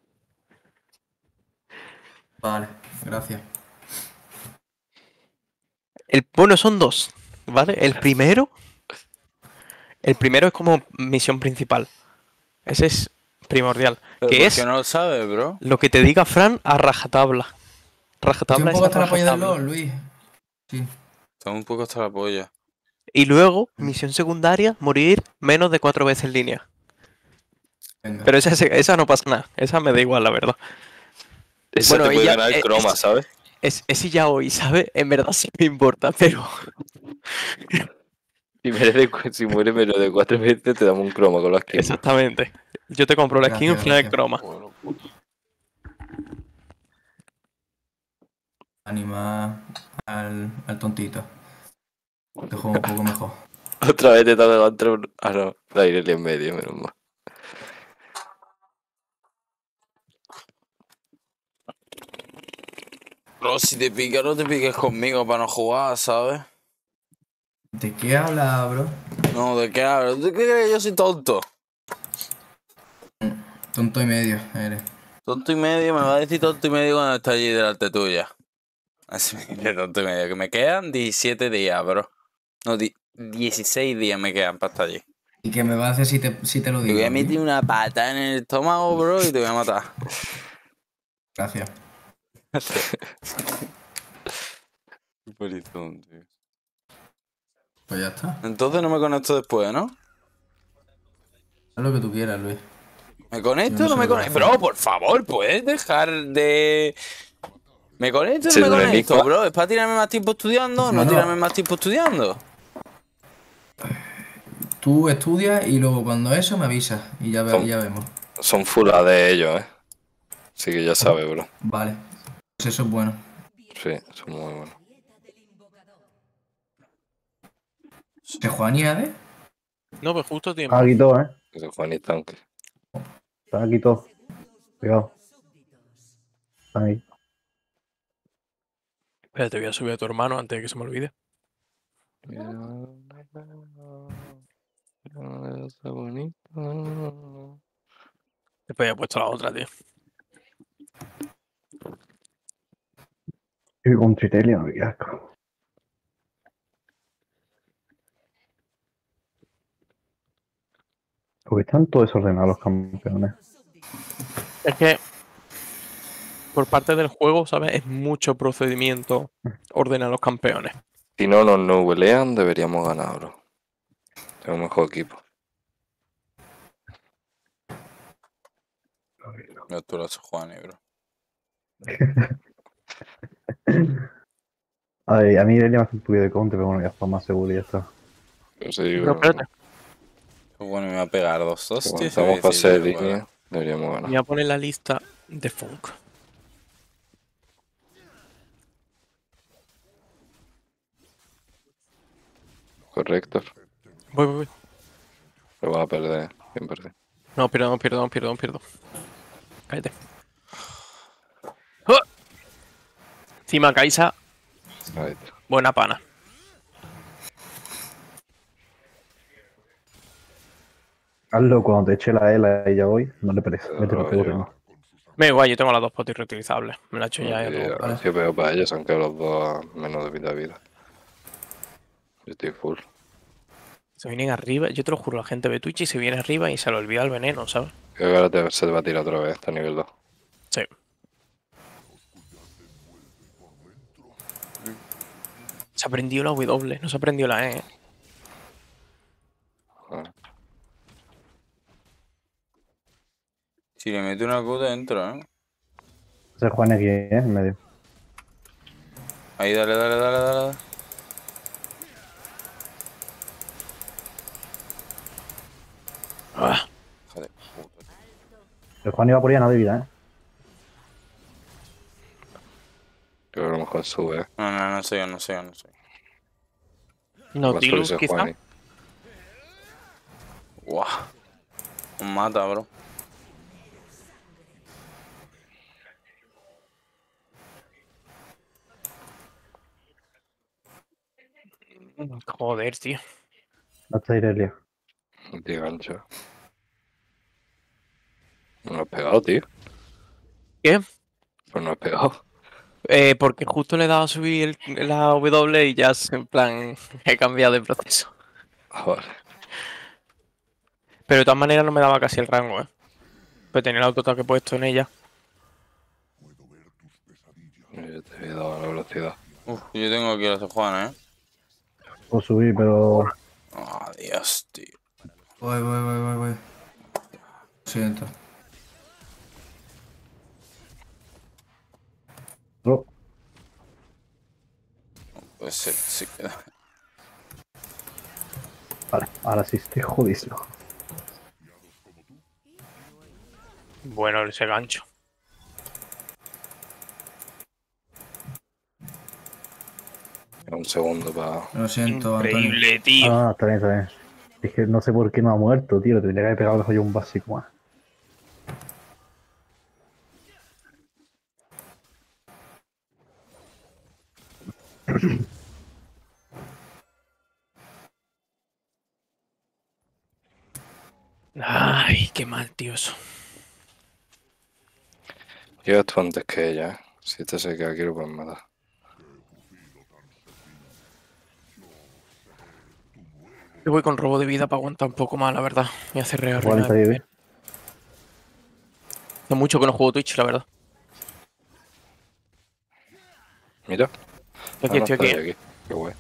Vale, gracias. El, bueno, son dos, ¿vale? El primero. El primero es como misión principal. Ese es primordial. Pero Que ¿por es qué no lo sabes, bro? lo que te diga Fran a rajatabla. Estoy Rajatabla un es poco a hasta la polla del rajatabla. LOL, Luis. Sí. Está un poco hasta la polla. Y luego, misión secundaria, morir menos de cuatro veces en línea. Venga. Pero esa, esa no pasa nada. Esa me da igual, la verdad. Ese Bueno, te puede ella- ganar el eh, croma, es- ¿sabes? Es, ese ya hoy, ¿sabes? En verdad sí me importa, pero... Si mueres, de, cu- si mueres menos de cuatro veces, te damos un croma con las que. Exactamente. Yo te compro la skin Gracias, al final de gracias. croma. Bueno, pues, Anima al, al tontito. Te juego un poco mejor. Otra vez te toca contra un. Ah, no, la iré en medio, menos mal. bro, si te pica, no te piques conmigo para no jugar, ¿sabes? ¿De qué habla, bro? No, ¿de qué hablas? ¿Tú qué crees que yo soy tonto? Tonto y medio, eres. Tonto y medio, me va a decir tonto y medio cuando está allí delante tuya. Así me dice tonto y medio. Que me quedan diecisiete días, bro. No, di- dieciséis días me quedan para estar allí. ¿Y qué me va a hacer si te, si te lo Te digo? voy a Luis? meter una pata en el estómago, bro, y te voy a matar. Gracias. Polizón, tío. Pues ya está. Entonces no me conecto después, ¿no? Haz lo que tú quieras, Luis. ¿Me conecto Yo o no no me sé lo que conecto? hacer. Bro, por favor, ¿puedes dejar de... ¿Me conecto o ¿Se no me duele, conecto, Nico? bro? ¿Es para tirarme más tiempo estudiando o no, No, no. tirarme más tiempo estudiando? Tú estudias y luego cuando eso me avisas y ya, ve- Tom. ya vemos. Son full A de ellos, ¿eh? Así que ya sabes, bro. Vale. Pues eso es bueno. Sí, son muy buenos. ¿Se juega ni A D? No, pues justo tiempo. Están aquí todos, ¿eh? Que son Juan y tanque. Están aquí todos. Cuidado. Están ahí. Espérate, voy a subir a tu hermano antes de que se me olvide. Después ya he puesto la otra, tío. Y con Tritelio, qué asco. Porque están todos desordenados los campeones. Es que por parte del juego, ¿sabes? Es mucho procedimiento ordenar los campeones. Si no nos nubelean, deberíamos ganar, bro. Tenemos mejor equipo. No, tú lo haces Juan, bro. Ay, a mí Irelia me hace un poquito de counter, pero bueno, ya está más seguro y ya está. Yo sí, Pero bro. espérate, Bueno, me va a pegar dos Cuando hostias. estamos y para decir, ser bueno, línea, deberíamos ganar. voy a poner la lista de Funk. Correcto. Voy, voy, voy. Lo vas a perder, bien perder. No, perdón, perdón, perdón, perdón. Cállate. ¡Oh! Encima Kaisa. Ahí está. Buena pana. Hazlo cuando te eche la E y ya voy. No le pereza. Vete, no te Rollo. aburres más. Me da igual, yo tengo las dos potis reutilizables. Me la he hecho ya. Sí, ya todo. ha sido peor para ellos, aunque los dos a menos de vida a vida. Yo estoy full. Se vienen arriba. Yo te lo juro, la gente ve Twitch y se viene arriba y se le olvida el veneno, ¿sabes? Creo que ahora te- se te va a tirar otra vez hasta nivel dos. Sí. Se ha prendido la W, no se ha prendido la E. ¿eh? Joder. Si le meto una Q dentro, ¿eh? Ese Juan aquí, ¿eh? En medio. Ahí, dale, dale, dale, dale. Ah, Joder, puta. El Juan iba por allá, no de vida, ¿eh? Creo que a lo mejor sube. ¿eh? No, no, no soy yo, no soy yo, no soy yo. Nautilus, Va a subirse quizá. Juan ahí. Guau. Nos mata, bro. Joder, tío. No está Irelia. Tío, gancho. No lo has pegado, tío. ¿Qué? Pues no has pegado. Eh, porque justo le he dado a subir el- la W y ya, en plan, he cambiado de proceso. Joder. Pero de todas maneras no me daba casi el rango, ¿eh? Pues tenía el autoataque puesto en ella. Yo te he dado la velocidad. Uf, yo tengo aquí a los Juan, ¿eh? Puedo subir, pero. Oh, Dios, tío. Voy, voy, voy, voy, voy. Lo siento. No. Pues se, se queda. Vale, ahora sí estoy jodísimo. Bueno, ese gancho. Un segundo para. Lo siento, Antonio. Increíble, tío. Ah, está bien, está bien. Es que no sé por qué no ha muerto, tío. Le tendría que haber pegado mejor yo un básico más. Ay, qué mal, tío, eso. Yo esto antes que ella, ¿eh? Si este se queda aquí, lo pueden matar. Yo voy con robo de vida para aguantar un poco más, la verdad. Y hacer real. cuarenta y diez. No mucho que no juego Twitch, la verdad. Mira. Aquí Ah, no, estoy aquí. aquí. Qué guay.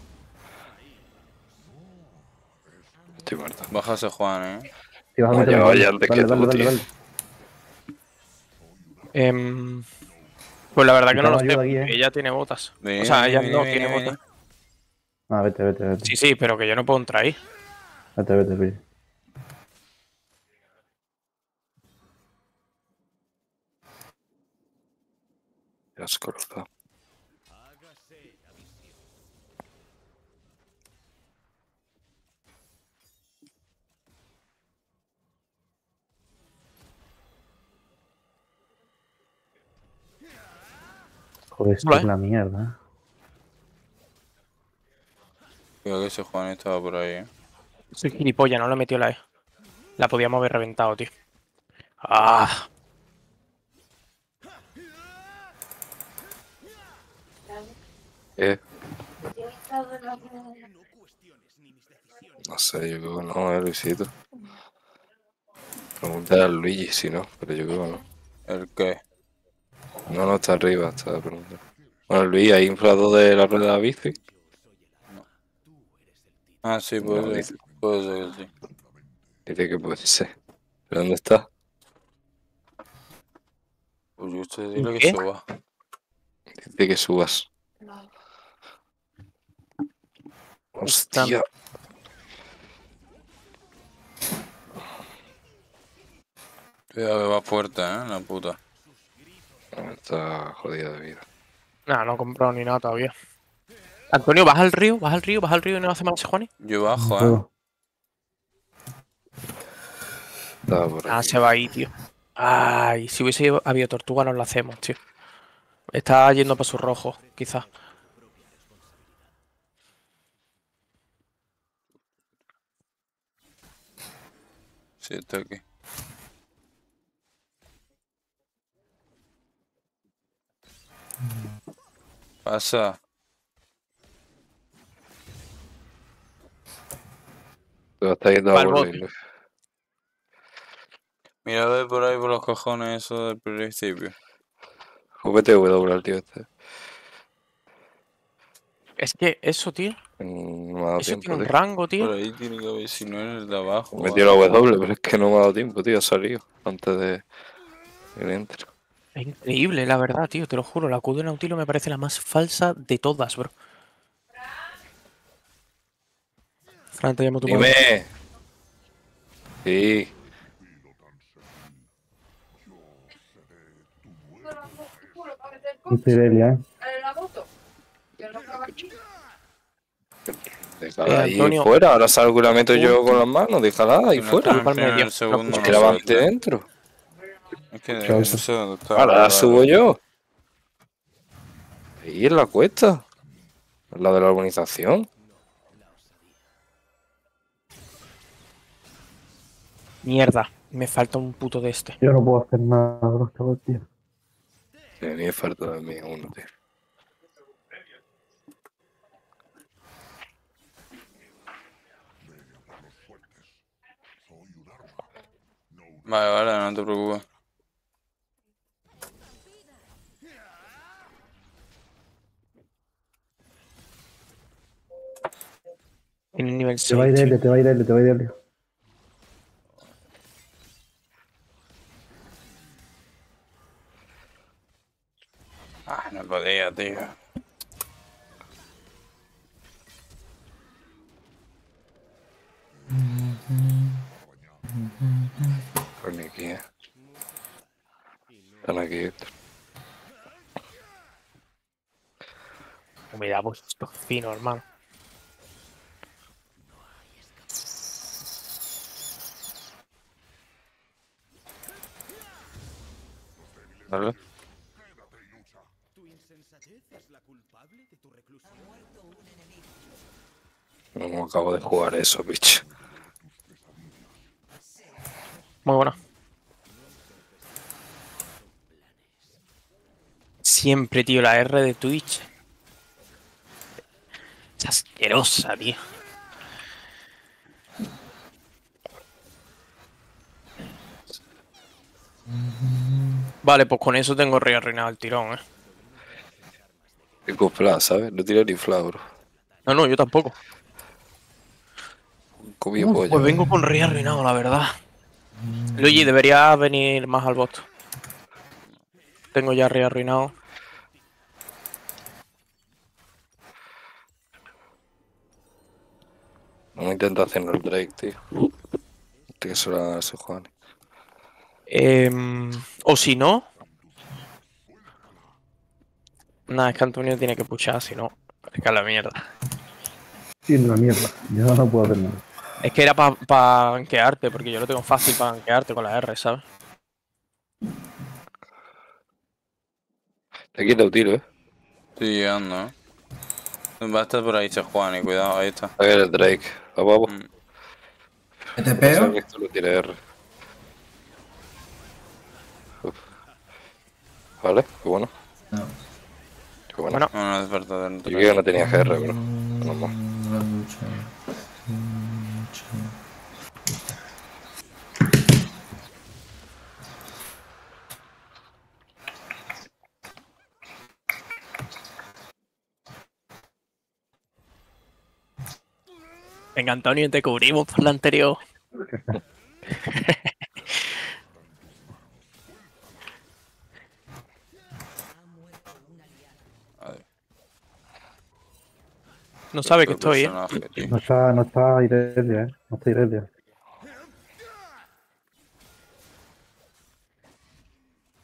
Estoy muerto. Baja ese Juan, ¿eh? Si vas a Me ha meter llevado un ya gol, antes dale, que dale, tú, dale, tío. dale. Em, pues la verdad que no lo sé, Necesitamos ayuda aquí, porque ¿eh? ella tiene botas. Vení, O sea, ella vení, no vení, tiene vení. botas. Ah, vete, vete, vete. Sí, sí, pero que yo no puedo entrar ahí. Vete, vete, vete. Ya has cortado. Joder, esto Vale. es la mierda. Creo que ese Juan estaba por ahí, ¿eh? Soy gilipollas, no le metió la E. La podíamos haber reventado, tío. Ah, ¿Eh? No sé, yo creo que no, eh, Luisito. Preguntar a Luigi si no, pero yo creo que no. ¿El qué? No, no está arriba, está la pregunta. Bueno, Luis, ¿hay inflado de la rueda de la bici? Ah, sí, No, puede dice, ser. Puede ser que sí. dice que puede ser. ¿Pero dónde está? Pues yo te dile que ¿Qué? suba. Dice que subas. Hostia. Cuidado que va fuerte, ¿eh? La puta. Está jodida de vida. nada, no he comprado ni nada todavía. Antonio, ¿vas al río? ¿Vas al río? ¿Vas al río y no hace más Juanes? Yo bajo, ¿eh? Puedo. Estaba por Ah, aquí. se va ahí, tío. Ay, si hubiese habido tortuga nos la hacemos, tío. Está yendo para su rojo, quizás. Sí, estoy aquí. Pasa. Te va a estar yendo Va a al bot. volver. Mira, ve por ahí por los cojones eso del principio. Júpete W al tío este. Es que eso, tío. Mm, No me ha dado Eso tiempo, tiene un tío. rango, tío. Por ahí tiene que haber, si no es el de abajo. Me he metido la W, pero es que no me ha dado tiempo, tío. Ha salido antes de el enter. Es increíble, la verdad, tío. Te lo juro. La Q de Nautilo me parece la más falsa de todas, bro. Fran, te llamo tu padre. Dime. Sí. Dice Irelia, ¿eh? Déjala Eh, ahí Antonio. fuera. Ahora salgo y la meto yo con las manos. Déjala ahí Si no fuera. está en medio. el No, segundo, Es no que la va salte. dentro. Es que Chao. no sé dónde está. Ahora la raro. subo yo. Ahí en la cuesta. En la de la urbanización. Mierda. Me falta un puto de este. Yo no puedo hacer nada, bro, chaval, tío. Sí, a mí me falta de mí uno, tío. Vale, vale, no te preocupes. En el nivel Te va a seis, ir tío. L, te va a ir L, te va a ir L. Ah, no podía, tío. Están aquí, eh. Están aquí estos. Mira, pues esto es fino, hermano. ¿Vale? No acabo de jugar eso, bicho. Muy buena. Siempre, tío, la R de Twitch. Es asquerosa, tío. Vale, pues con eso tengo rey arruinado el tirón, eh. Tengo flash, ¿sabes? No tiro ni flash, bro. No, no, yo tampoco. Comí Uf, pollo. pues vengo con rey arruinado, la verdad. Luigi, debería venir más al bot. Tengo ya rey arruinado. No intenta hacernos el Drake, tío. Que eso era ese Juan. Eh, o si no. Nada, es que Antonio tiene que puchar, si no. Es que a la mierda. Sí, la mierda. Ya no puedo hacer nada. Es que era para pa gankearte, porque yo lo tengo fácil para gankearte con la R, ¿sabes? Te quita un tiro, eh. Estoy llegando, eh. Va a estar por ahí, Juan, y cuidado, ahí está. A ver el Drake. Vamos, vamos. Mm. ¿Qué te Pensaba pego? que esto lo tiene R. Uf. Vale, qué bueno. No. Qué bueno. Bueno, No, no hace falta dar un Yo creo que no tenía G R, bro. No, no. La lucha. Lucha. venga, Antonio, te cubrimos por la anterior. Vale. No sabe que Qué estoy, ¿eh? personaje, tío. No está, no está Irelia, ¿eh? No está Irelia.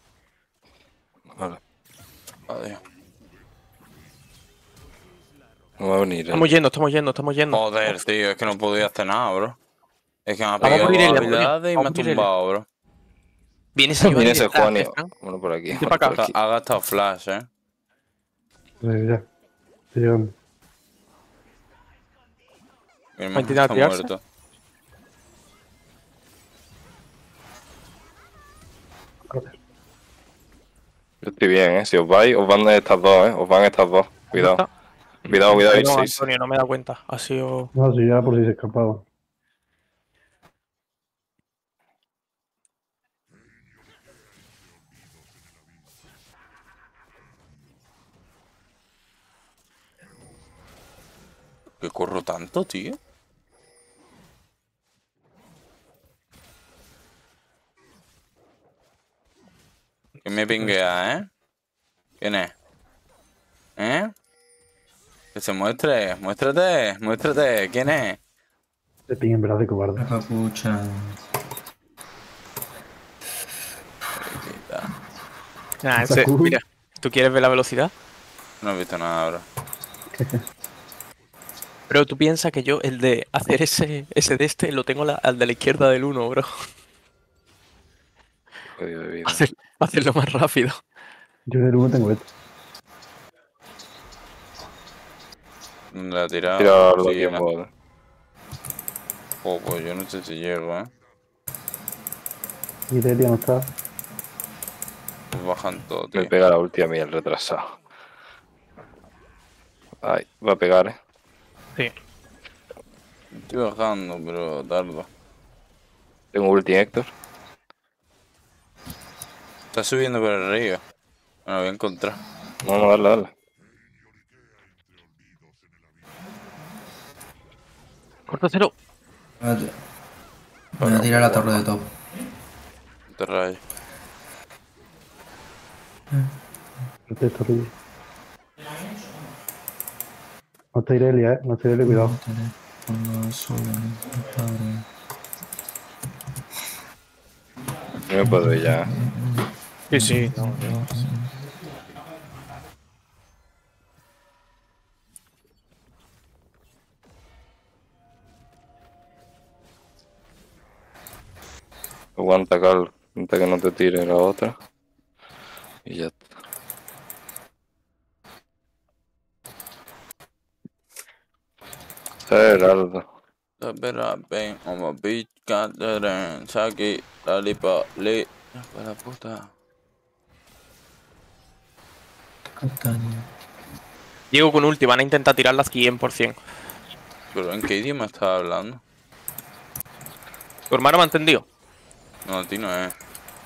Vale. Adiós. No va a venir. Estamos yendo, estamos yendo, estamos yendo. Joder, tío, es que no podía hacer nada, bro. Es que me ha Vamos pegado por Irelia, habilidades y me vamos ha por Irelia. tumbado, bro. Viene ese Viene ese detrás, Juan y... Fran. Bueno, por aquí. Vente bueno, para por acá. aquí. Ha gastado flash, eh. Eh, ya. Estoy llegando. Mi hermano intentar está tirarse. muerto. Yo estoy bien, ¿eh? Si os vais, os van estas dos, ¿eh? Os van estas dos. Cuidado. Cuidado, cuidado. Perdón, Sí, sí. Antonio, no me da cuenta. Ha sido... No, si ya por si se escapaba. ¿Que corro tanto, tío? ¿Quién me pinguea, eh? ¿Quién es? ¿Eh? Que se muestre, muéstrate, muéstrate. ¿Quién es? Te ping en verdad de cobarde. La capucha. Nah, ese- Sakura. mira, ¿tú quieres ver la velocidad? No he visto nada, bro. Pero tú piensas que yo, el de hacer ese, ese de este, lo tengo la- al de la izquierda del uno, bro. Jodido de vida. Hacer- hacerlo más rápido. Yo en el uno tengo esto. ¿Dónde la ha tirado? Tira los Sí, diez la- bolas. Oh, pues yo no sé si llego, eh. Y Delia no está. Pues bajan todo, Me tío. pega la última mía, el retrasado. Ay, va a pegar, ¿eh? Sí. Estoy bajando, pero tardo. Tengo ulti, Héctor. Está subiendo por el río. Me lo voy a encontrar. Vamos a darle, darle. Córtaselo. Espérate. Voy a tirar la torre de top. Te rayo. Este es horrible. No está Irelia, eh. No está Irelia, cuidado. Cuando suben, padre. No me puedo ir ya. Sí, sí. no, Aguanta, Carlos. Intenta que no te tire la otra. Y ya está. Gerardo. Pero ven, como bitch, Catherine, Saki, Lalipa, Lee. Para la puta. Llego con ulti, van a intentar tirarla cien por cien. Pero ¿en qué idioma estás hablando? ¿Tu hermano me ha entendido? No, a ti no es.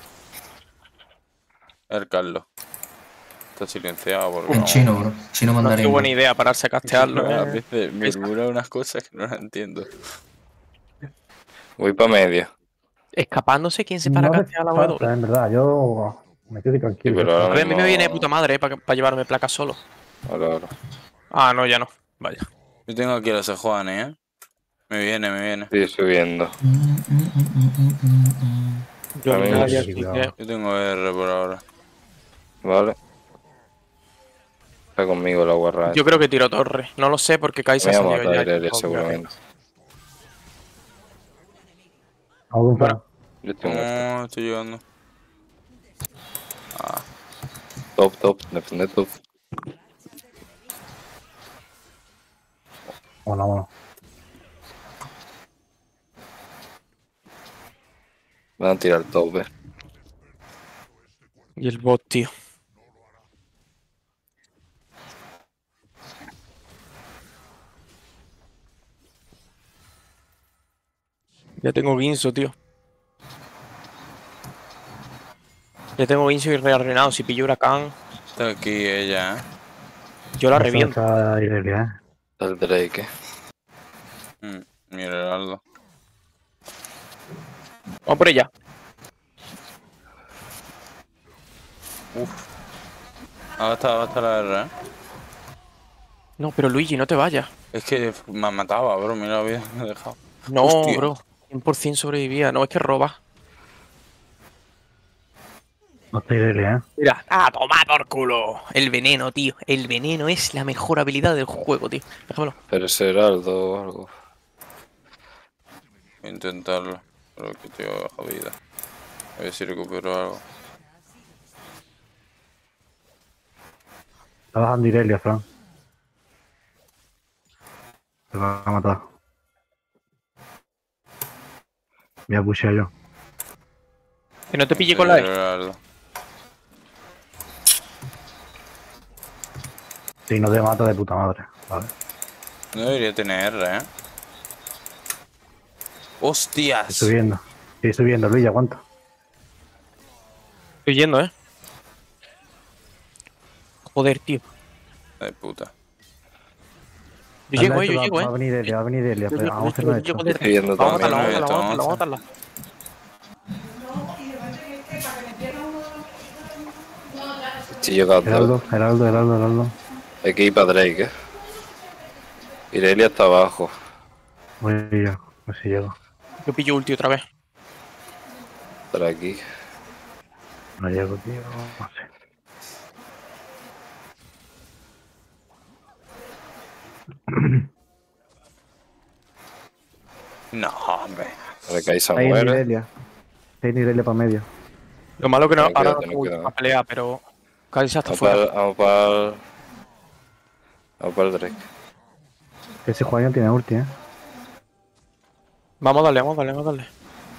El Carlos. Está silenciado porque En no. chino, bro. Chino No ha mandarín. sido buena idea pararse a castearlo. A eh. veces me murmura unas cosas que no las entiendo. Voy para medio. Escapándose, ¿quién se para a No hace castear la falta, W? en verdad. Yo me quedo Sí, tranquilo. pero ahora A ver, a mí me mismo- viene de puta madre, eh, para llevarme placas solo. Ahora, ahora. Ah, no, ya no. Vaya. Yo tengo aquí a los Juanes, ¿eh? Me viene, me viene. Estoy subiendo. Yo A mí nada, me- ya sí, aquí, cuidado. eh. Yo tengo R por ahora. Vale. Está conmigo la guarra. Yo creo que tiro torre. No lo sé porque Kai se Me ha voy a salido matar ya. a Irelia Obviamente. seguramente. Vamos, Bueno. Yo estoy muerto. No, estoy llegando. Ah, Top, top. Defender top. Bueno, bueno. Van a tirar top, eh. Y el bot, tío. Ya tengo Guinso, tío. Ya tengo Guinso y rearrenado. Si pillo Huracán, está aquí ella, ¿eh? yo la Esa reviento. Está Irelia, eh. Está el Drake, eh. Mm, mira, Heraldo. Vamos por ella. Ahora está, ahora está la R, ¿eh? No, pero Luigi, no te vayas. Es que me mataba, bro. Mira la vida que me he dejado. No, Hostia. bro. cien por cien sobrevivía. No, es que roba. No está Irelia, ¿eh? Mira, ah, toma por culo. El veneno, tío. El veneno es la mejor habilidad del juego, tío. Déjamelo. Pero ese Heraldo o algo. Voy a intentarlo. Pero que estoy bajo vida. A ver si recupero algo. Está bajando Irelia, Fran. Te va a matar. Voy a pushear yo. Que no te pille con la E. Heraldo. Si no te mata de puta madre. Vale. No debería tener R, ¿eh? ¡Hostias! Estoy subiendo. Estoy subiendo, Luis, aguanta. Estoy yendo, ¿eh? Joder, tío. De puta. Yo llego, Dale, eh, yo va- llego, Va a eh. venir Delia, va a venir Delia. Yo Pero llego, vamos a yo hacerlo llego, esto. yo llego de- Estoy viendo Vamos a también. matarla, vamos a esto, matarla, vamos a vamos a matarla. Estoy llegando. Heraldo, Heraldo, Heraldo, Heraldo. Hay que ir para Drake, eh. Irelia está abajo. Voy yo, a ver si llego. Yo pillo ulti otra vez. Estará aquí. No llego, tío. No sé. No, hombre. Para que ahí se Hay muere. Irelia. Hay Irelia para medio. Lo malo que no, Ten ahora cuidado, no ten tengo ulti cuidado. para pelear, pero Kai'Sa está Vamos fuera. para, vamos para, vamos para el Drake. Ese Juan no tiene ulti, eh. Vamos a darle, vamos a darle, vamos a darle.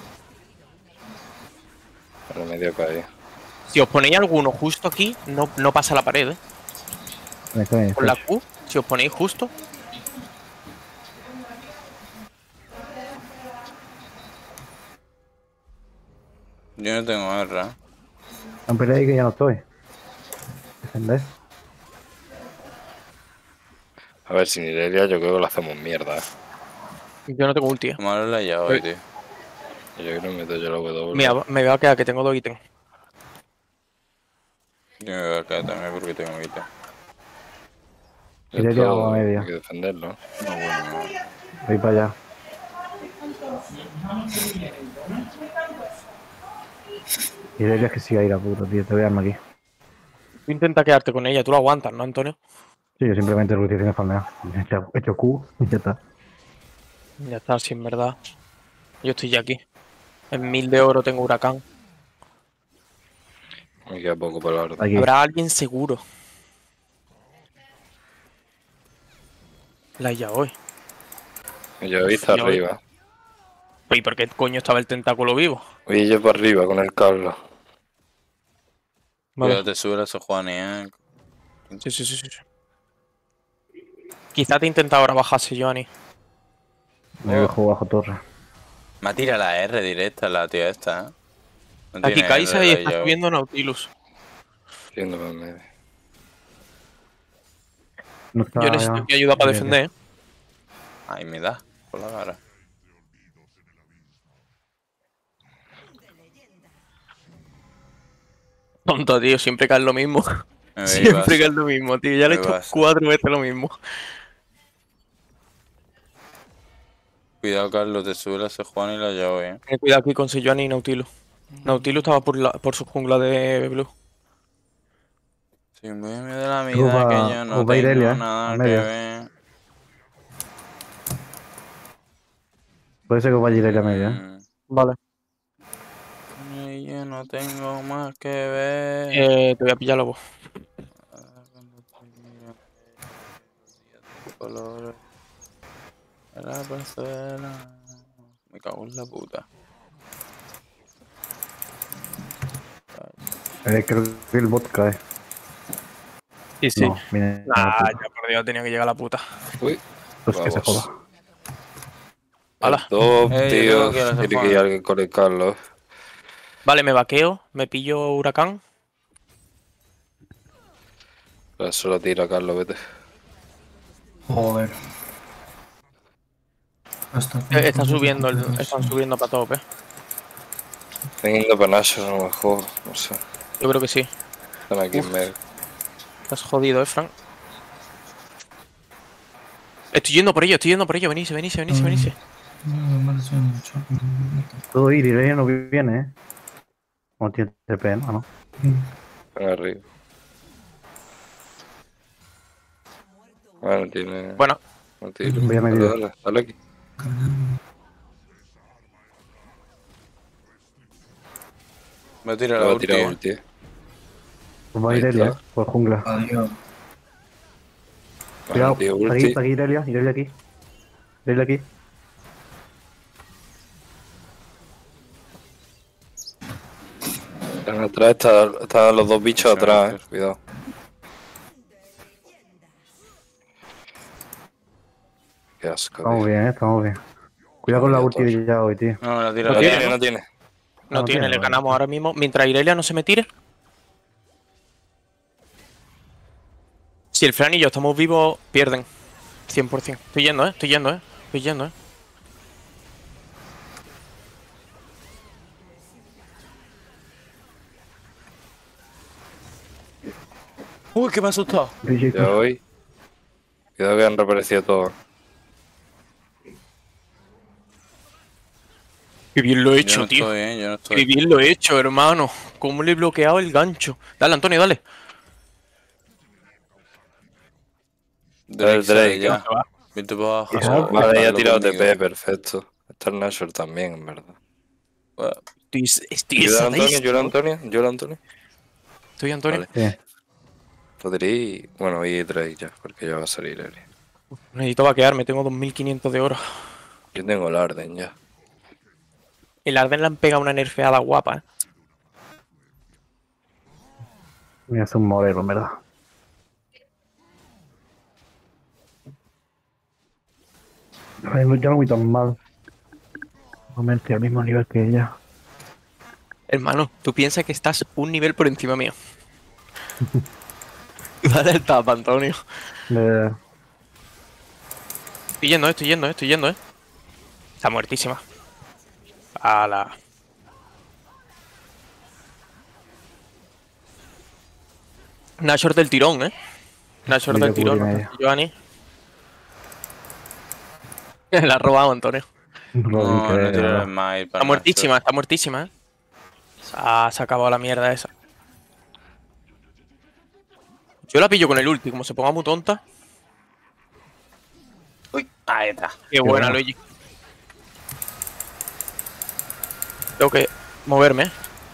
Para medio caído. Si os ponéis alguno justo aquí, no, no pasa la pared, ¿eh? Ven, ven, ven. Con la Q, si os ponéis justo. Yo no tengo R, ¿eh? No peleéis que ya no estoy. Defender. A ver, sin Irelia yo creo que lo hacemos mierda, eh. Yo no tengo ulti, ¿eh? Malo la llave, tío. Yo creo que meto yo la W. Mira, me va a quedar que tengo dos ítems. Yo me voy a caer también porque tengo que quitar. Irelia Esto a media. hay que defenderlo. No, bueno, no. Voy para allá. Irelia es que siga ahí la puta, tío. Te voy a armar aquí. Tú intenta quedarte con ella, tú lo aguantas, ¿no, Antonio? Sí, yo simplemente lo que tiene es farmear. He hecho- he hecho Q y ya está. Ya está, si en verdad. Yo estoy ya aquí. En mil de oro tengo huracán. Me queda poco para la orden. Aquí. Habrá alguien seguro. La ya hoy. Yo he visto Yo- arriba. ¿Y por qué coño estaba el tentáculo vivo? Oye, yo para arriba con el Carlos. Vale. Cuidado, te sube la Sojuani, ¿eh? Sí, sí, sí, sí. Quizá te he intentado ahora bajarse, Johnny. Me dejo bajo torre. Me ha tirado la R directa la tía esta, ¿eh? No Aquí tiene Kai'Sa R y la está llave. subiendo Nautilus. Yendo para el medio. No está Yo necesito que ayuda para Irelia. defender, ¿eh? Ahí me da, por la cara. Tonto, tío, siempre cae lo mismo. Me Siempre vas. cae lo mismo, tío. Ya le he Me hecho vas. cuatro veces lo mismo. Cuidado, Carlos, te sube la Sojuani y la llave, ¿eh? Ten cuidado aquí con Sejuani y Nautilus. Nautilus estaba por, la, por su jungla de Blue. Si me de la Tú vida va- que yo no tú va tengo Irelia, ¿eh? nada Al que medio. ver. Puede ser que vaya Irelia a media, ¿eh? Mm, Vale. y yo no tengo más que ver. Eh, te voy a pillar lobo. Colores de la parcela. Me cago en la puta. Eh, creo que el bot cae. Sí, sí. No, viene la Ah, puta. ya por Dios, tenía que llegar la puta. Uy, Pues que se vamos. joda. Hala. Top, Eh, yo tío. creo que ahora se Tiene que juega. ir alguien con el Carlos. Vale, me vaqueo, me pillo huracán. Ahora solo tira Carlos, vete. Joder. Hasta Eh, Está subiendo, el- están subiendo para top, eh. Están yendo para Nashor a lo mejor. No sé. Yo creo que sí. Están aquí Uf. en medio. Estás jodido, eh, Frank. Estoy yendo por ello, estoy yendo por ello. Venise, venise, venise, venise. Todo ir, Irelia no viene, ¿eh? No tiene T P, ¿no? ¿no? Están arriba. Bueno, tiene. Bueno. No tiene. Voy a Dale, medir. dale, dale aquí. Voy a tirar Le la voy a ulti. tirar eh. ulti. eh. Pues va a Ahí Irelia, está. por jungla. Adiós. Cuidado, Bueno, tío, aquí, ulti. está aquí Irelia, Irelia aquí. Irelia aquí. Están atrás, están, están los dos bichos Sí, atrás, eh. sí. Cuidado. Qué asco, Estamos tío. bien, eh, estamos bien. Cuidado con la Vaya ulti tos. de ya hoy, tío. No, me la tira No Lo la tiene, tiene, ¿no? no tiene. No, no tiene, tiene, le vale. ganamos ahora mismo. Mientras Irelia no se me tire. Si el Fran y yo estamos vivos, pierden. cien por cien. Estoy yendo, eh. Estoy yendo, eh. Estoy yendo, eh. Uy, que me ha asustado. Ya voy. Cuidado que han reaparecido todos. Qué bien lo he Yo hecho, no tío. estoy, eh, yo no Qué estoy. bien lo he hecho, hermano. ¿Cómo le he bloqueado el gancho? Dale, Antonio, dale. Dale, Drake, sale Drake, ya. Se va. Vete para abajo. Vale, solo, Vale, ya ha hazlo tirado conmigo. T P, perfecto. Está el Nashor también, en verdad. Bueno, Estoy, estoy Ayuda a Antonio, exhausto. ayuda a Antonio, ayuda a Antonio. Estoy, Antonio. Vale. Sí. Podría. Bueno, y Drake ya, porque ya va a salir él. Necesito vaquearme, tengo dos mil quinientos de oro. Yo tengo el Arden ya. El Arden le han pegado una nerfeada guapa, eh. Voy a hacer un morero, en verdad. Ay, no- ya no voy tan mal. No estoy al mismo nivel que ella. Hermano, tú piensas que estás un nivel por encima mío. Dale el tap, Antonio. Eh, Estoy yendo, eh, estoy yendo, eh, estoy yendo, eh. Está muertísima. Ala. Nashor del tirón, eh. Nashor Mira del tirón, cómo no tiene sé si Giovanni. La ha robado, Antonio. no lo no, vi no que tiro era. el smite Está para muertísima, está muertísima, eh. Se ha, se ha acabado la mierda esa. Yo la pillo con el ulti, como se ponga muy tonta. Uy, ahí está. Qué buena, bueno. Luigi. Tengo que moverme, eh.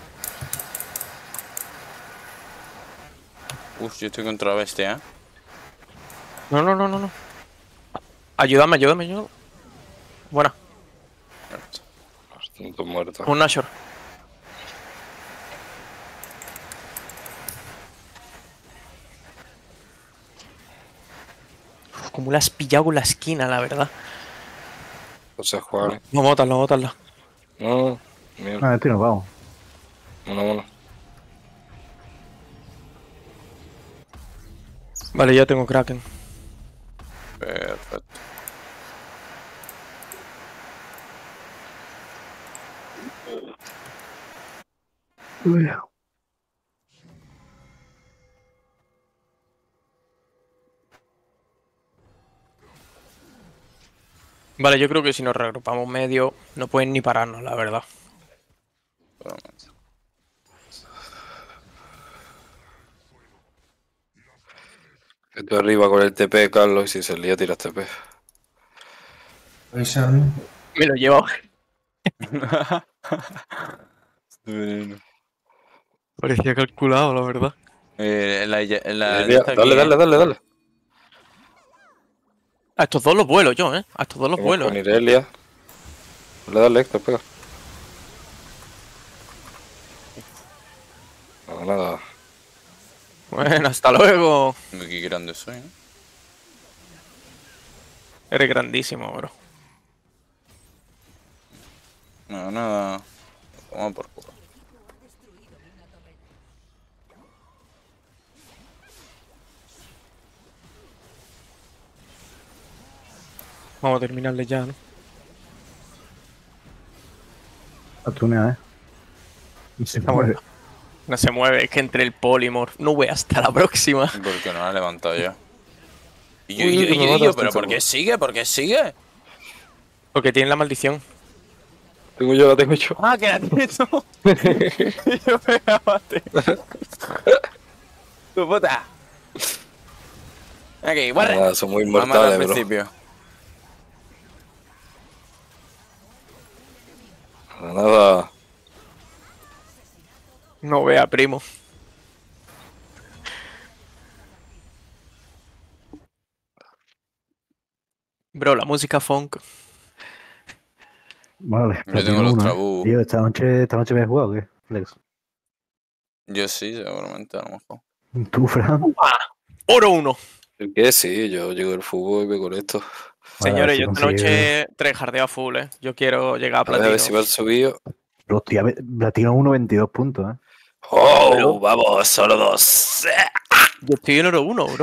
Uf, yo estoy contra la bestia, ¿eh? No, no, no, no, no. Ayúdame, ayúdame, ayúdame. Buena, Bastante muerto. un Nashor. Uf, como la has pillado con la esquina, la verdad. José Juárez. No, bótala, bótala. No, mierda. Ah, estoy nos vamos. Bueno, bueno. Vale, ya tengo Kraken. Perfecto. Uy. Vale, yo creo que si nos reagrupamos medio, no pueden ni pararnos, la verdad. Que tú arriba con el T P, Carlos, y si se lía, tiras T P. Avisarme. Me lo llevo. Parecía calculado, la verdad. Eh, la, la, Irelia, esta dale, aquí, dale, ¿eh? dale, dale. A estos dos los vuelo yo, ¿eh? A estos dos los Vamos vuelo. con ¿eh? Irelia. Dale, dale, Héctor, pega. No, nada. Bueno, hasta luego. Uy, qué grande soy, ¿eh? Eres grandísimo, bro. No, nada. Vamos por culo. Vamos a terminarle ya, ¿no? Atunea, eh. Y se Está mueve. bueno. No se mueve, es que entre el Polymorph. No voy hasta la próxima. Porque no la he levantado yo. Y yo, Uy, y yo, que y me yo, y matas, yo, pero tío. ¿por qué sigue? ¿Por qué sigue? Porque tiene la maldición. Tengo yo, la tengo yo. Ah, que la tienes tú. Yo me la maté. Tu puta. Aquí, guarda. Nada, son muy Vamos a matar al inmortales, bro. principio. Nada. No vea, primo. Bro, la música funk. Vale, Yo tengo los trabús. Tío, esta noche, esta noche me he jugado, ¿qué? Lex. Yo sí, seguramente, a lo mejor. ¿Tú, Fran? Oro uno. ¿El qué? Sí, yo llego al fútbol y me conecto. Señores, si yo esta consigue- noche tres jardeo a full, eh. Yo quiero llegar a A ver, a ver si platino. va el subido. Hostia, ve- platino uno, veintidós puntos, ¿eh? ¡Oh! Vamos, solo dos. Yo estoy en oro uno, bro.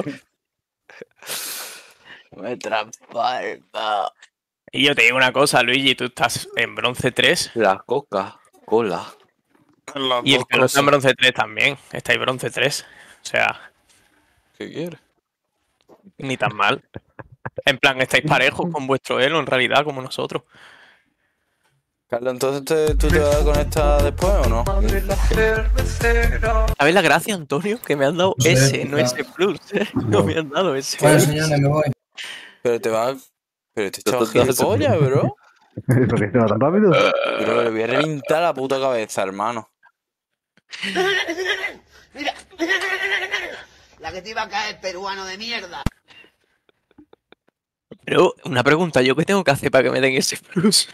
Me transformo. Y yo te digo una cosa, Luigi, tú estás en bronce tres. La coca, cola. Y el que no está en bronce tres también. Está en bronce tres. O sea, ¿Qué quieres? ni tan mal. En plan, estáis parejos con vuestro elo, en realidad, como nosotros. Carlos, entonces te- tú te vas a conectar después o no? ¿Sabes la gracia, Antonio? Que me han dado No sé, S, no quizá. S Plus. No me han dado S. Bueno, señores, me voy. Pero te vas. Pero te echas Esto te hace gilipollas, bro. ¿Por qué se va tan rápido? Bro, le voy a reventar la puta cabeza, hermano. Mira. La que te iba a caer, peruano de mierda. Pero, una pregunta, ¿yo qué tengo que hacer para que me den S Plus?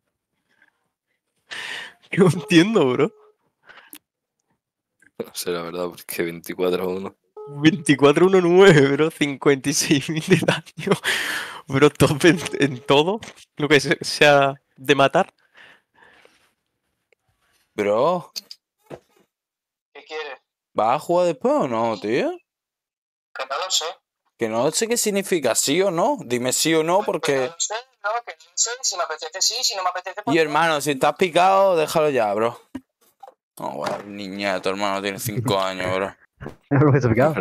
No entiendo, bro. No sé, la verdad, porque veinticuatro a uno. veinticuatro uno nueve, bro. cincuenta y seis mil de daño. Bro, top en, en todo. Lo que se- sea de matar. Bro, ¿Qué quieres? ¿vas a jugar después o no, tío? Que no lo sé. Que no sé qué significa sí o no. Dime sí o no, Que porque. no sé, no, que no sé. Si me apetece, sí. Si no me apetece, pues Y no. hermano, si estás picado, déjalo ya, bro. No, bueno, niñato, hermano, tiene cinco años, bro. Es lo que se ha picado.